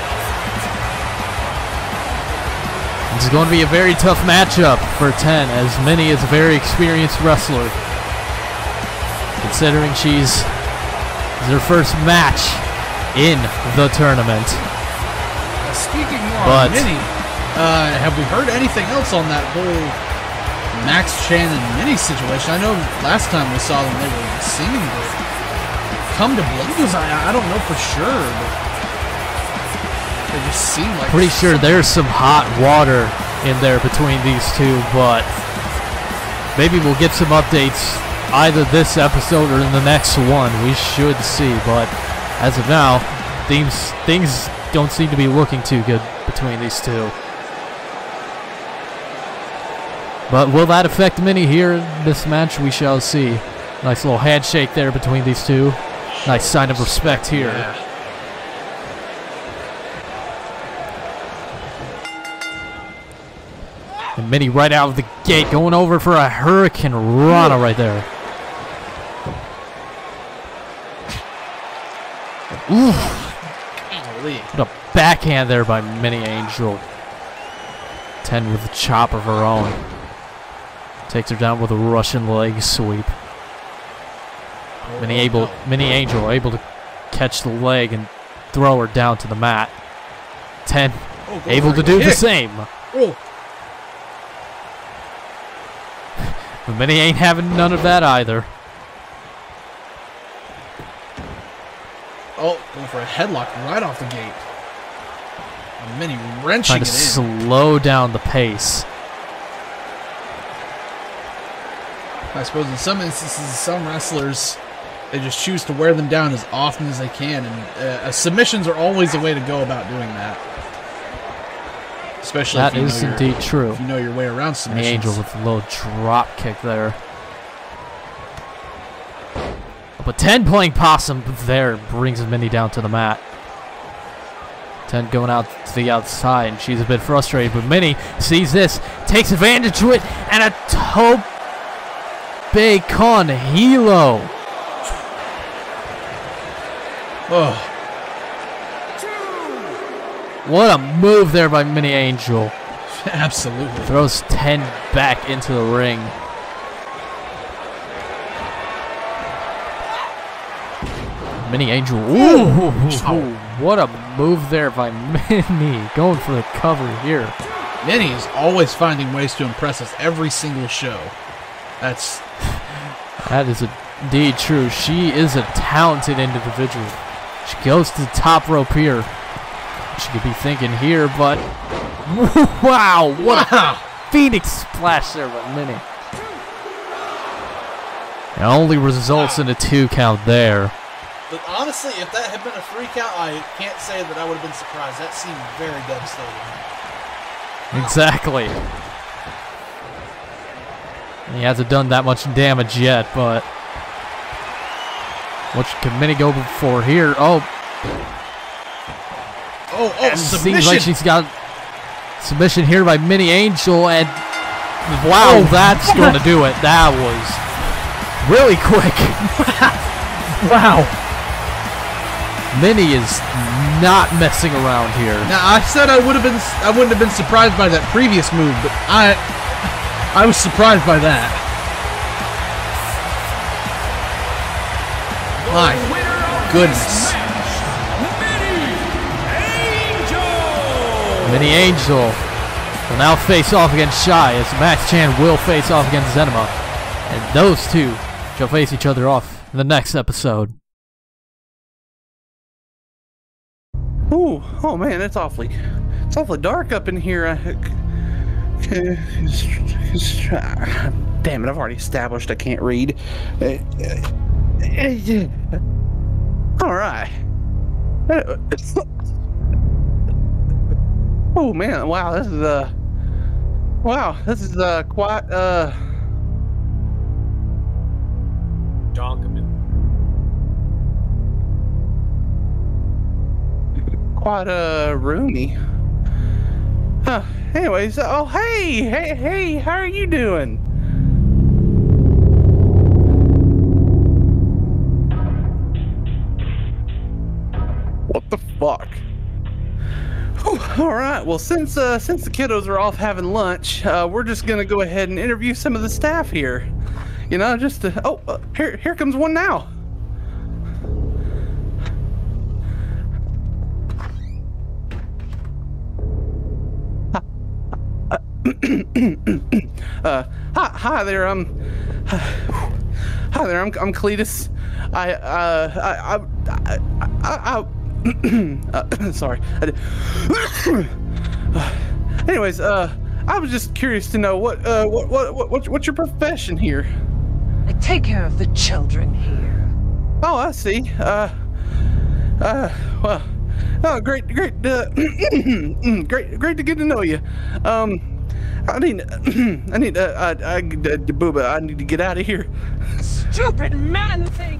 This is going to be a very tough matchup for 10, as Mini is a very experienced wrestler. Considering she's her first match in the tournament. Speaking more on Mini, have we heard anything else on that whole Max Chan and Minnie's situation. I know last time we saw them, they were seeming to come to blows. I don't know for sure, but they just seem like... Pretty sure there's some hot water in there between these two, but maybe we'll get some updates either this episode or in the next one. We should see, but as of now, things don't seem to be looking too good between these two. But will that affect Minnie here in this match? We shall see. Nice little handshake there between these two. Nice sign of respect here. Yeah. And Minnie right out of the gate going over for a Hurricane Rana right there. Ooh. What a backhand there by Minnie Angel. 10 with a chop of her own. Takes her down with a Russian leg sweep. Minnie Angel able to catch the leg and throw her down to the mat. 10 able to do the same. Oh. But Minnie ain't having none of that either. Oh, going for a headlock right off the gate. And Minnie wrenching Trying to it in. slow down the pace. I suppose in some instances, some wrestlers, they just choose to wear them down as often as they can, and submissions are always a way to go about doing that. Especially That if you is know indeed true. If you know your way around submissions. Angel with a little drop kick there. But 10 playing possum there brings Minnie down to the mat. 10 going out to the outside, and she's a bit frustrated, but Minnie sees this, takes advantage of it, and a Tope con Hilo. Oh. What a move there by Minnie Angel. Absolutely. Throws 10 back into the ring. Minnie Angel. Ooh, what a move there by Minnie. Going for the cover here. Minnie is always finding ways to impress us every single show. That is indeed true. She is a talented individual. She goes to the top rope here. She could be thinking here, but wow, what a Phoenix splash there by Minnie. It only results in a 2 count there. But honestly, if that had been a 3 count, I can't say that I would have been surprised. That seemed very devastating. Exactly. He hasn't done that much damage yet, but what can Minnie go for here? Oh, submission. Seems like she's got submission here by Minnie Angel, and wow, that's going to do it. That was really quick. Wow. Minnie is not messing around here. Now I said I wouldn't have been surprised by that previous move, but I was surprised by that. My goodness. Minnie Angel will now face off against Shy, as Max Chan will face off against Zenema. And those two shall face each other off in the next episode. Ooh, oh man, it's awfully dark up in here. Damn it, I've already established I can't read. All right. Oh man, wow, this is quite quite roomy. Huh. Anyways, oh hey, how are you doing? What the fuck? All right. Well, since the kiddos are off having lunch, we're just gonna go ahead and interview some of the staff here. You know, just to, here comes one now. Hi there. Hi there. I'm Cletus. Sorry. Anyways, I was just curious to know what's your profession here? I take care of the children here. Oh, I see. Well, oh, great, great to get to know you. I need Booba, I need to get out of here. Stupid man thing!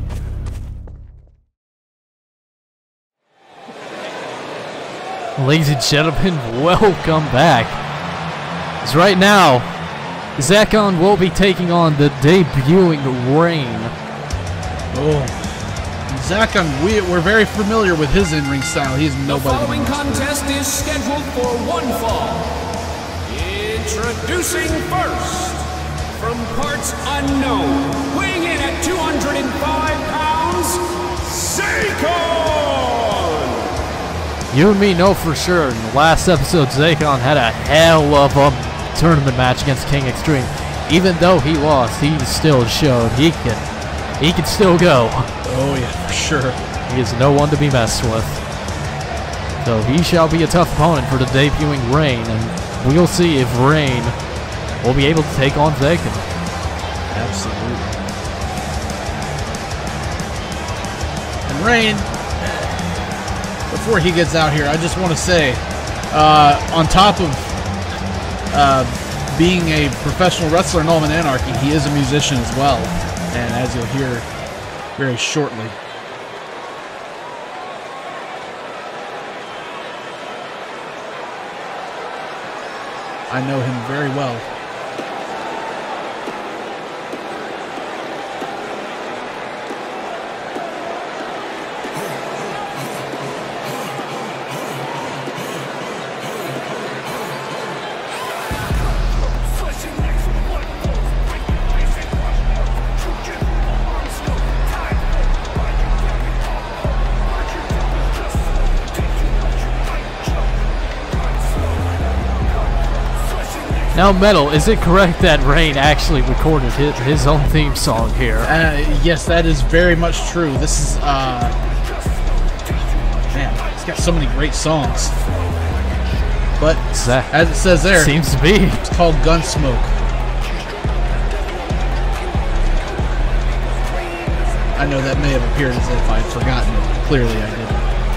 Ladies and gentlemen, welcome back. As right now, Zakon will be taking on the debuting Rain. Oh, Zakon, we're very familiar with his in-ring style. He's nobody. The following contest is scheduled for one fall. Introducing first, from parts unknown, weighing in at 205 pounds, Zakon! You and me know for sure in the last episode, Zakon had a hell of a tournament match against King Extreme. Even though he lost, he still showed he can still go. Oh yeah, for sure. He is no one to be messed with. So he shall be a tough opponent for the debuting Rain, and we'll see if Rain will be able to take on Zakon. Absolutely. And Rain, before he gets out here, I just want to say, on top of being a professional wrestler in Ultimate Anarchy, he is a musician as well. And as you'll hear very shortly. I know him very well. Now, Metal, is it correct that Rain actually recorded his own theme song here? Yes, that is very much true. This is, man, he's got so many great songs. But, as it says there, seems to be. It's called Gunsmoke. I know that may have appeared as if I'd forgotten it. Clearly I didn't.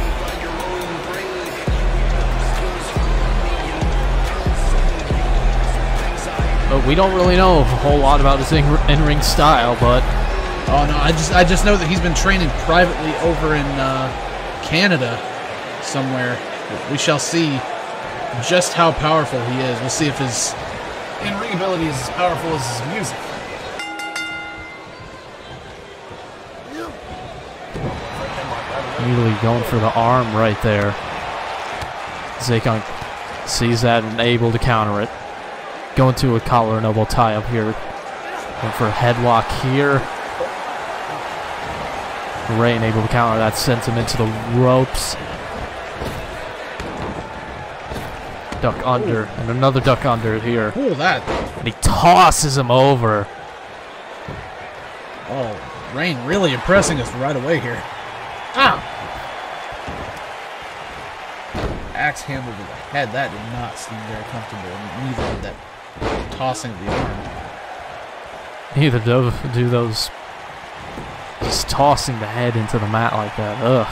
But we don't really know a whole lot about his in-ring style, but... Oh no, I just know that he's been training privately over in Canada somewhere. We shall see just how powerful he is. We'll see if his in-ring ability is as powerful as his music. Immediately going for the arm right there. Zakon sees that and able to counter it. Going to a collar and elbow tie up here. Going for a headlock here. Rain able to counter that, sends him into the ropes. Duck under, and another duck under here. Cool that. And he tosses him over. Oh, Rain really impressing us right away here. Ah! Axe handle to the head. That did not seem very comfortable. Neither did that tossing of the arm. Neither do those. Just tossing the head into the mat like that. Ugh.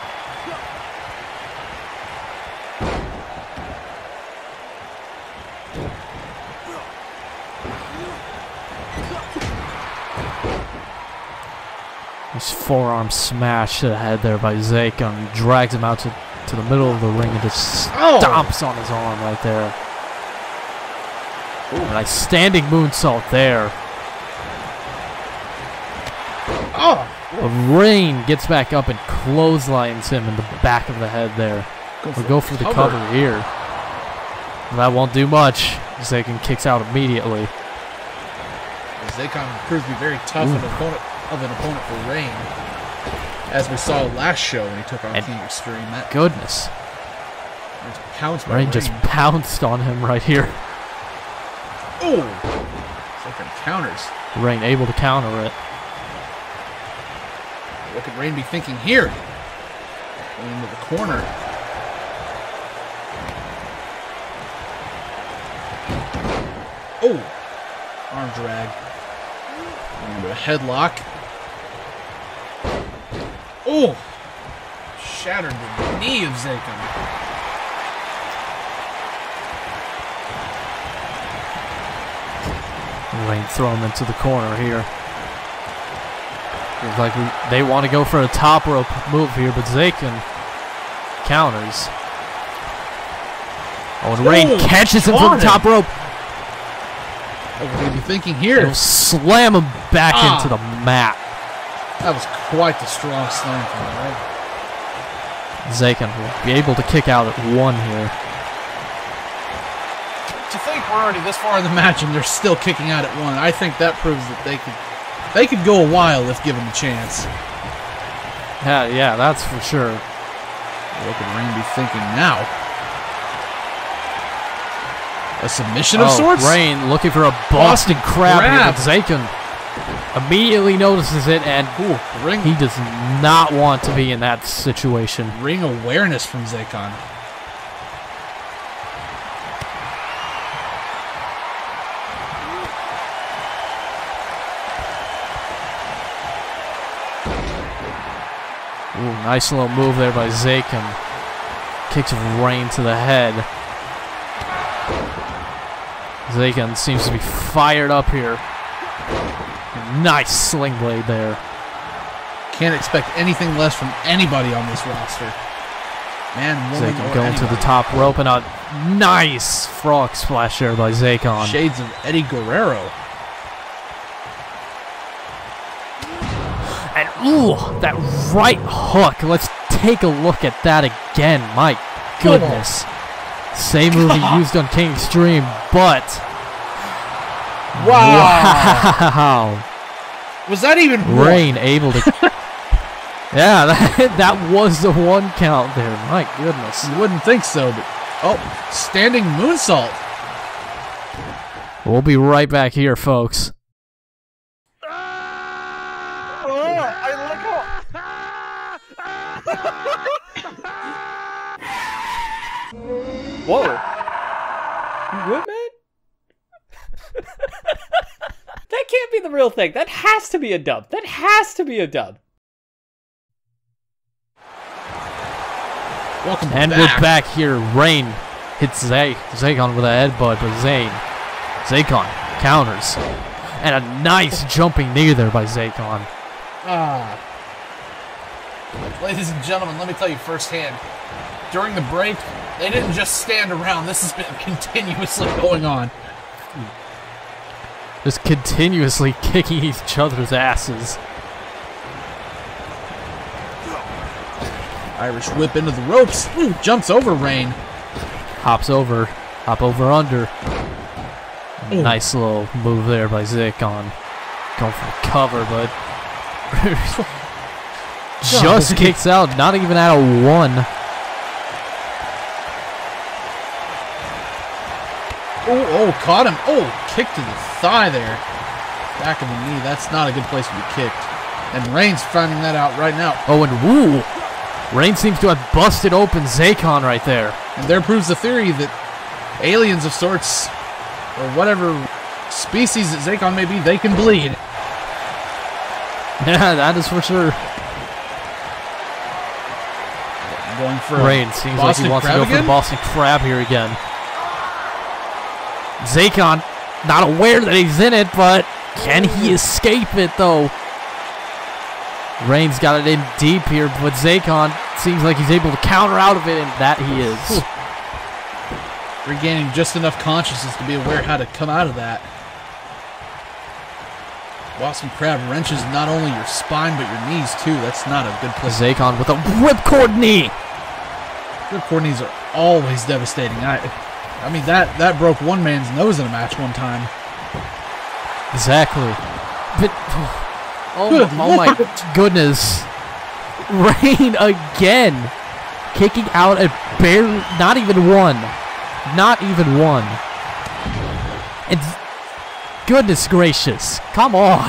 This forearm smash to the head there by Zakon. Drags him out to the middle of the ring and just stomps on his arm right there. Ooh. A nice standing moonsault there. Oh! But Rain gets back up and clotheslines him in the back of the head there. We'll go for the cover here. That won't do much. Zakon kicks out immediately. Zakon proves to be very tough of an opponent for Rain, as we saw last show when he took on King Extreme. That goodness. Rain just pounced on him right here. Oh! Zaycon counters. Rain able to counter it. What could Rain be thinking here? Going into the corner. Oh! Arm drag. Going into a headlock. Oh! Shattered the knee of Zaycon. Rain throw him into the corner here. Feels like they want to go for a top rope move here, but Zaycon counters. Oh, and Rain catches him from the top rope. What are we thinking here? He'll slam him back into the mat. That was quite the strong slam from him, right? Zaycon will be able to kick out at 1 here. To think we're already this far in the match and they're still kicking out at 1, I think that proves that they could go a while if given the chance. Yeah, that's for sure. What could Rain be thinking now? A submission of sorts? Rain looking for a Boston Crab here, but Zaycon immediately notices it, and he does not want to be in that situation. Ring awareness from Zaycon. Ooh, nice little move there by Zaycon. Kicks Rain to the head. Zaycon seems to be fired up here. Nice sling blade there. Can't expect anything less from anybody on this roster. Man, woman, Zaycon going to the top rope, and a nice frog splash there by Zaycon. Shades of Eddie Guerrero. And ooh, that right hook. Let's take a look at that again. My goodness. Same move he used on King Extreme, but wow. Was that even Rain able to yeah, that was the 1 count there. My goodness. You wouldn't think so, but standing moonsault. We'll be right back here, folks. Whoa. You good, man? That can't be the real thing. That has to be a dub. That has to be a dub. Welcome back. We're back here. Rain hits Zaycon with a headbutt, but Zaycon counters. And a nice jumping knee there by Zaycon. Ladies and gentlemen, let me tell you firsthand. During the break, they didn't just stand around. This has been continuously going on. Just continuously kicking each other's asses. Irish whip into the ropes. Ooh, jumps over Rain. Hop over under. Ooh. Nice little move there by Zaycon. Going for the cover, but just kicks out. Not even at a 1. Oh, caught him. Oh, kick to the thigh there. Back of the knee. That's not a good place to be kicked. And Rain's finding that out right now. Oh, and woo! Rain seems to have busted open Zaycon right there. And there proves the theory that aliens of sorts, or whatever species that Zaycon may be, they can bleed. Yeah, that is for sure. Going for Rain seems like he wants to go for the Boston Crab here again. Zaycon not aware that he's in it, but can he escape it though? Rain's got it in deep here, but Zaycon seems like he's able to counter out of it, and that he is. Regaining just enough consciousness to be aware how to come out of that. Boston Crab wrenches not only your spine, but your knees too. That's not a good place. Zaycon with a whipcord knee. Whipcord knees are always devastating. I mean, that broke one man's nose in a match one time. Exactly. But oh my goodness. Rain again. Kicking out at barely, not even 1. Not even 1. And goodness gracious. Come on.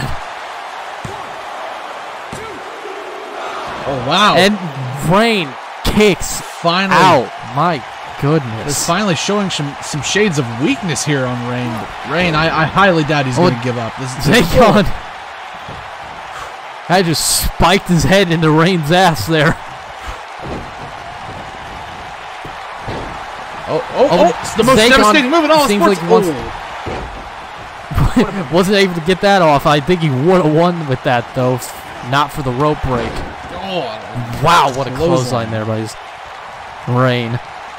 Oh, wow. And Reign kicks Finally out. My goodness. It's finally showing some shades of weakness here on Reign. But Reign, I highly doubt he's going to give up. This is Zakon. I just spiked his head into Reign's ass there. Oh, it's the most devastating move in all sports. Like wasn't able to get that off. I think he would have won with that, though, not for the rope break. Oh, wow, what a clothesline there by Reign.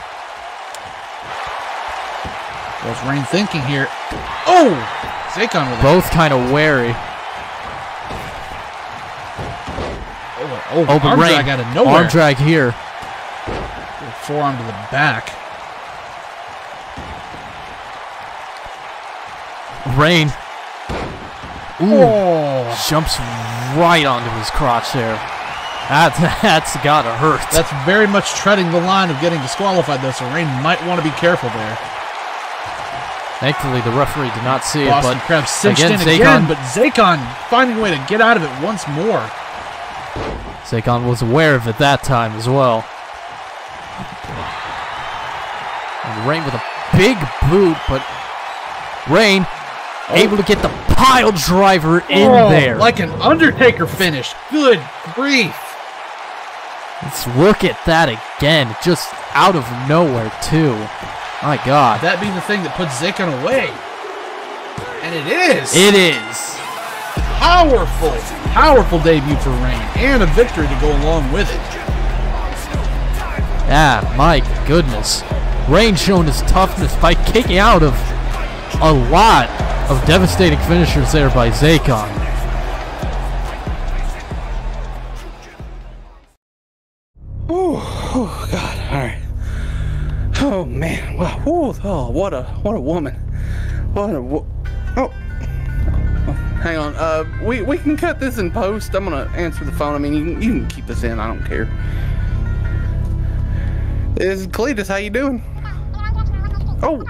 What's Reign thinking here? Oh! Zakon with both kind of wary. Oh, but arm Reign, drag out of nowhere. Arm drag here. Forearm to the back. Reign. Oh. Jumps right onto his crotch there. That's gotta hurt. That's very much treading the line of getting disqualified, though, so Reign might want to be careful there. Thankfully, the referee did not see Boston it, but Crab cinched again, in again, but Zakon finding a way to get out of it once more. Zakon was aware of it that time as well. And Reign with a big boot, but Reign able to get the pile driver in there. Like an Undertaker finish. Good grief. Let's look at that again. Just out of nowhere, too. My God. That being the thing that puts Zakon away. And it is. It is. Powerful. Powerful debut for Reign. And a victory to go along with it. Ah, my goodness. Reign showing his toughness by kicking out of a lot of devastating finishers there by Zakon. Oh God! All right. Oh man! Wow! Oh, what a woman! Oh, hang on. We can cut this in post. I'm gonna answer the phone. I mean, you can keep this in. I don't care. Is Cletus? How you doing? Oh.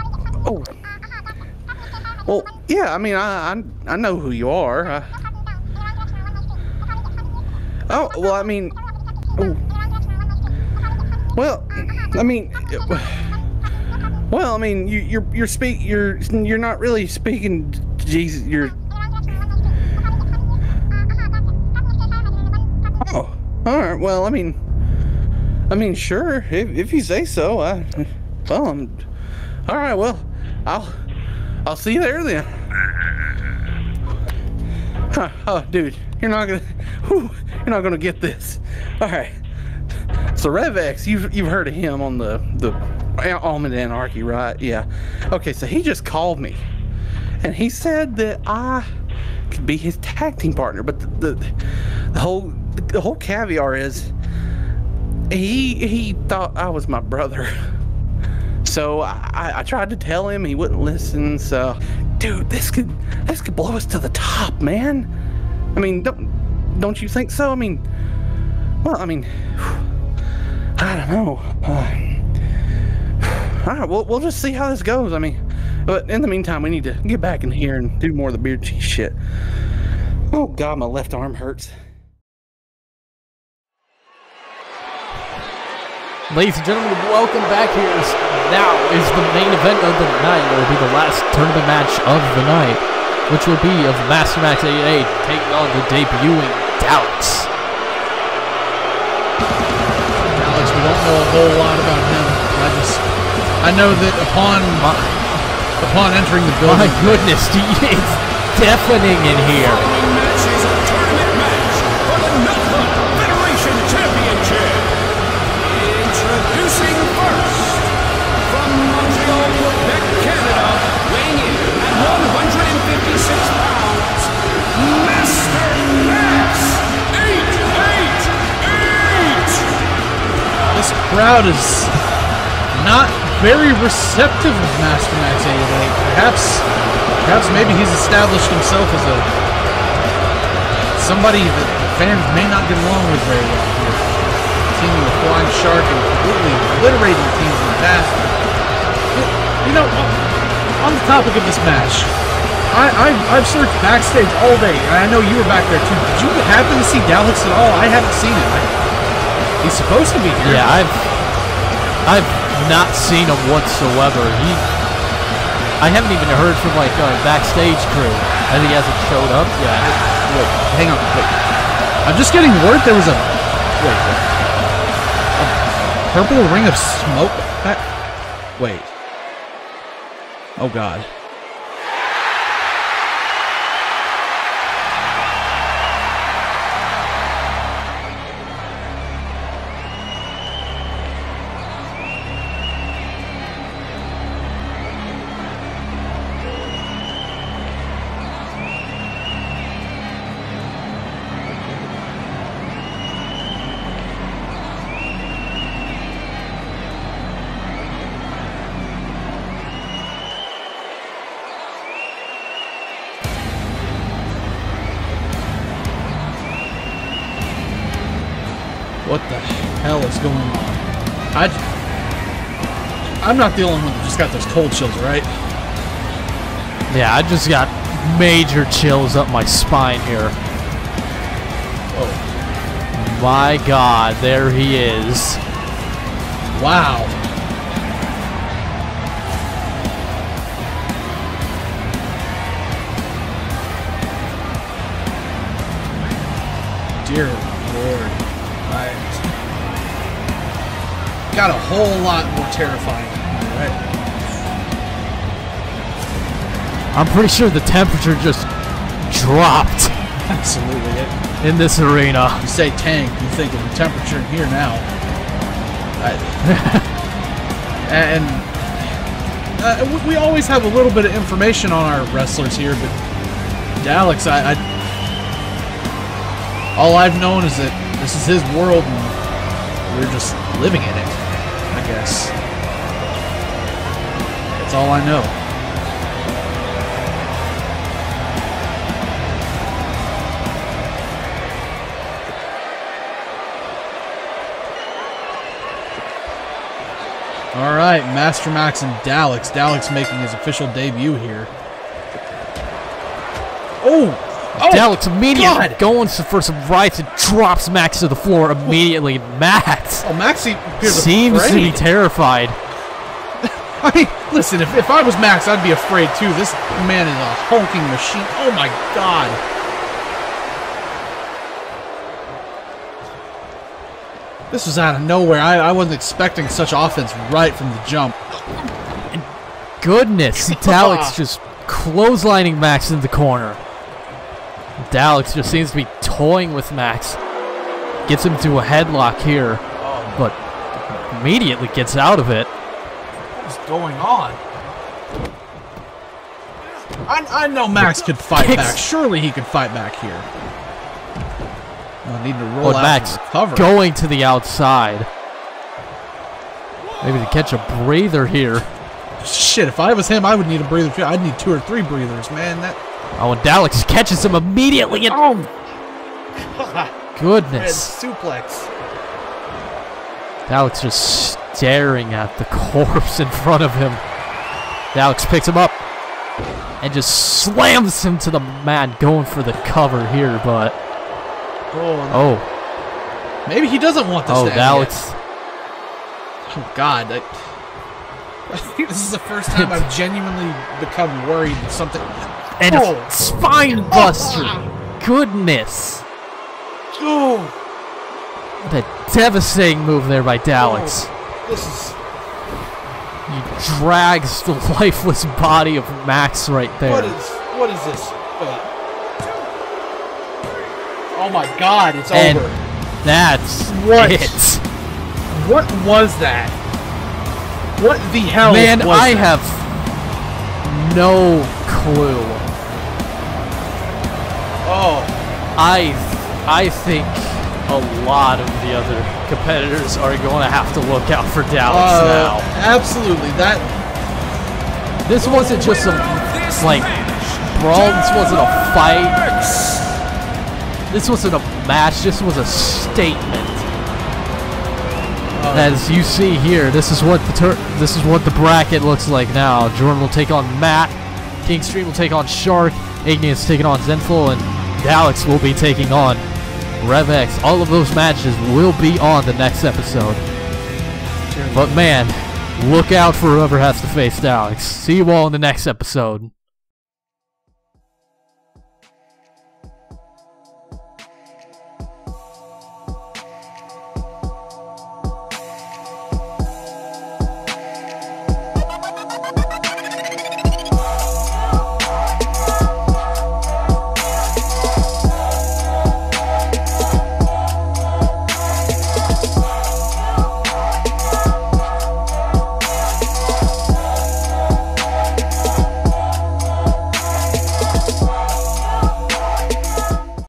Well, yeah. I mean, I know who you are. Oh, well, I mean. Oh. Well, I mean, you're not really speaking to Jesus. Oh, all right. Well, I mean, sure, if you say so. All right. Well, I'll see you there then. Huh, oh, dude, you're not gonna get this. All right. So Rev-X, you've heard of him on the Almond Anarchy, right? Yeah. Okay, so he just called me, and he said that I could be his tag team partner. But the whole caveat is he thought I was my brother. So I tried to tell him, he wouldn't listen. So, dude, this could blow us to the top, man. I mean, don't you think so? I mean, well, I mean. I don't know. All right, we'll just see how this goes. I mean, but in the meantime, we need to get back in here and do more of the beer cheese shit. Oh God, my left arm hurts. Ladies and gentlemen, welcome back here. Now is the main event of the night. It will be the last tournament match of the night, which will be of Master Max 88 taking on the debuting Dallas. We don't know a whole lot about him. I know that upon entering the building. My goodness, it's deafening in here. Following match is a tournament match for the Nut Federation Championship. Introducing first, from Montreal, Quebec, Canada, weighing in at 156 pounds, Master Max 888. This crowd is not very receptive of Master Max 888. Perhaps maybe he's established himself as somebody that the fans may not get along with very well here. Teaming with Flying Shark and completely obliterating teams in the past. You know, on the topic of this match, I've searched backstage all day, and I know you were back there too. Did you happen to see Dallas at all? I haven't seen him. He's supposed to be here. Yeah, I've not seen him whatsoever. I haven't even heard from like our backstage crew. I think he hasn't showed up yet. Wait, hang on. Wait. I'm just getting word there was a purple ring of smoke. Wait. Oh God. What the hell is going on? I'm not the only one that just got those cold chills, right? Yeah, I just got major chills up my spine here. Oh. My God, there he is. Wow. Dear Lord. Got a whole lot more terrifying, right? I'm pretty sure the temperature just dropped. Absolutely. In this arena. You say tank, you think of the temperature in here now. We always have a little bit of information on our wrestlers here, but Daleks, all I've known is that this is his world and we're just living in it, I guess. That's all I know. All right, Master Max and Daleks. Daleks making his official debut here. Oh! Daleks immediately going for some rights and drops Max to the floor immediately. Max seems to be terrified. I mean, listen, if I was Max, I'd be afraid too. This man is a hulking machine. Oh my God. This was out of nowhere. I wasn't expecting such offense right from the jump. And goodness, Daleks just clotheslining Max in the corner. Daleks just seems to be toying with Max. Gets him to a headlock here, but immediately gets out of it. What is going on? I know Max could fight back. Surely he could fight back here. I need to roll out Max cover. Going to the outside. Maybe to catch a breather here. Shit, if I was him, I would need a breather too. I'd need 2 or 3 breathers, man. Oh, and Daleks catches him immediately. And God. Goodness. Red suplex. Daleks just staring at the corpse in front of him. Daleks picks him up and just slams him to the mat, going for the cover here, but... Oh. Maybe he doesn't want this to end Daleks. yet. Oh, God. I think this is the first time I've genuinely become worried that something... And a spine buster. Goodness. What a devastating move there by Daleks. This is... He drags the lifeless body of Max right there. What is this? Wait. Oh my God, it's and over. That's it. What was that? What the hell Man, was I that? have no clue. Oh. I think a lot of the other competitors are going to have to look out for Daleks now. Absolutely. This wasn't just some, like, brawl. This wasn't a fight. This wasn't a match. This was a statement. As you see here, this is what the bracket looks like now. Jordan will take on Matt. King Extreme will take on Shark, Igneous taking on Zenful, and Alex will be taking on RevX. All of those matches will be on the next episode. But man, look out for whoever has to face Alex. See you all in the next episode.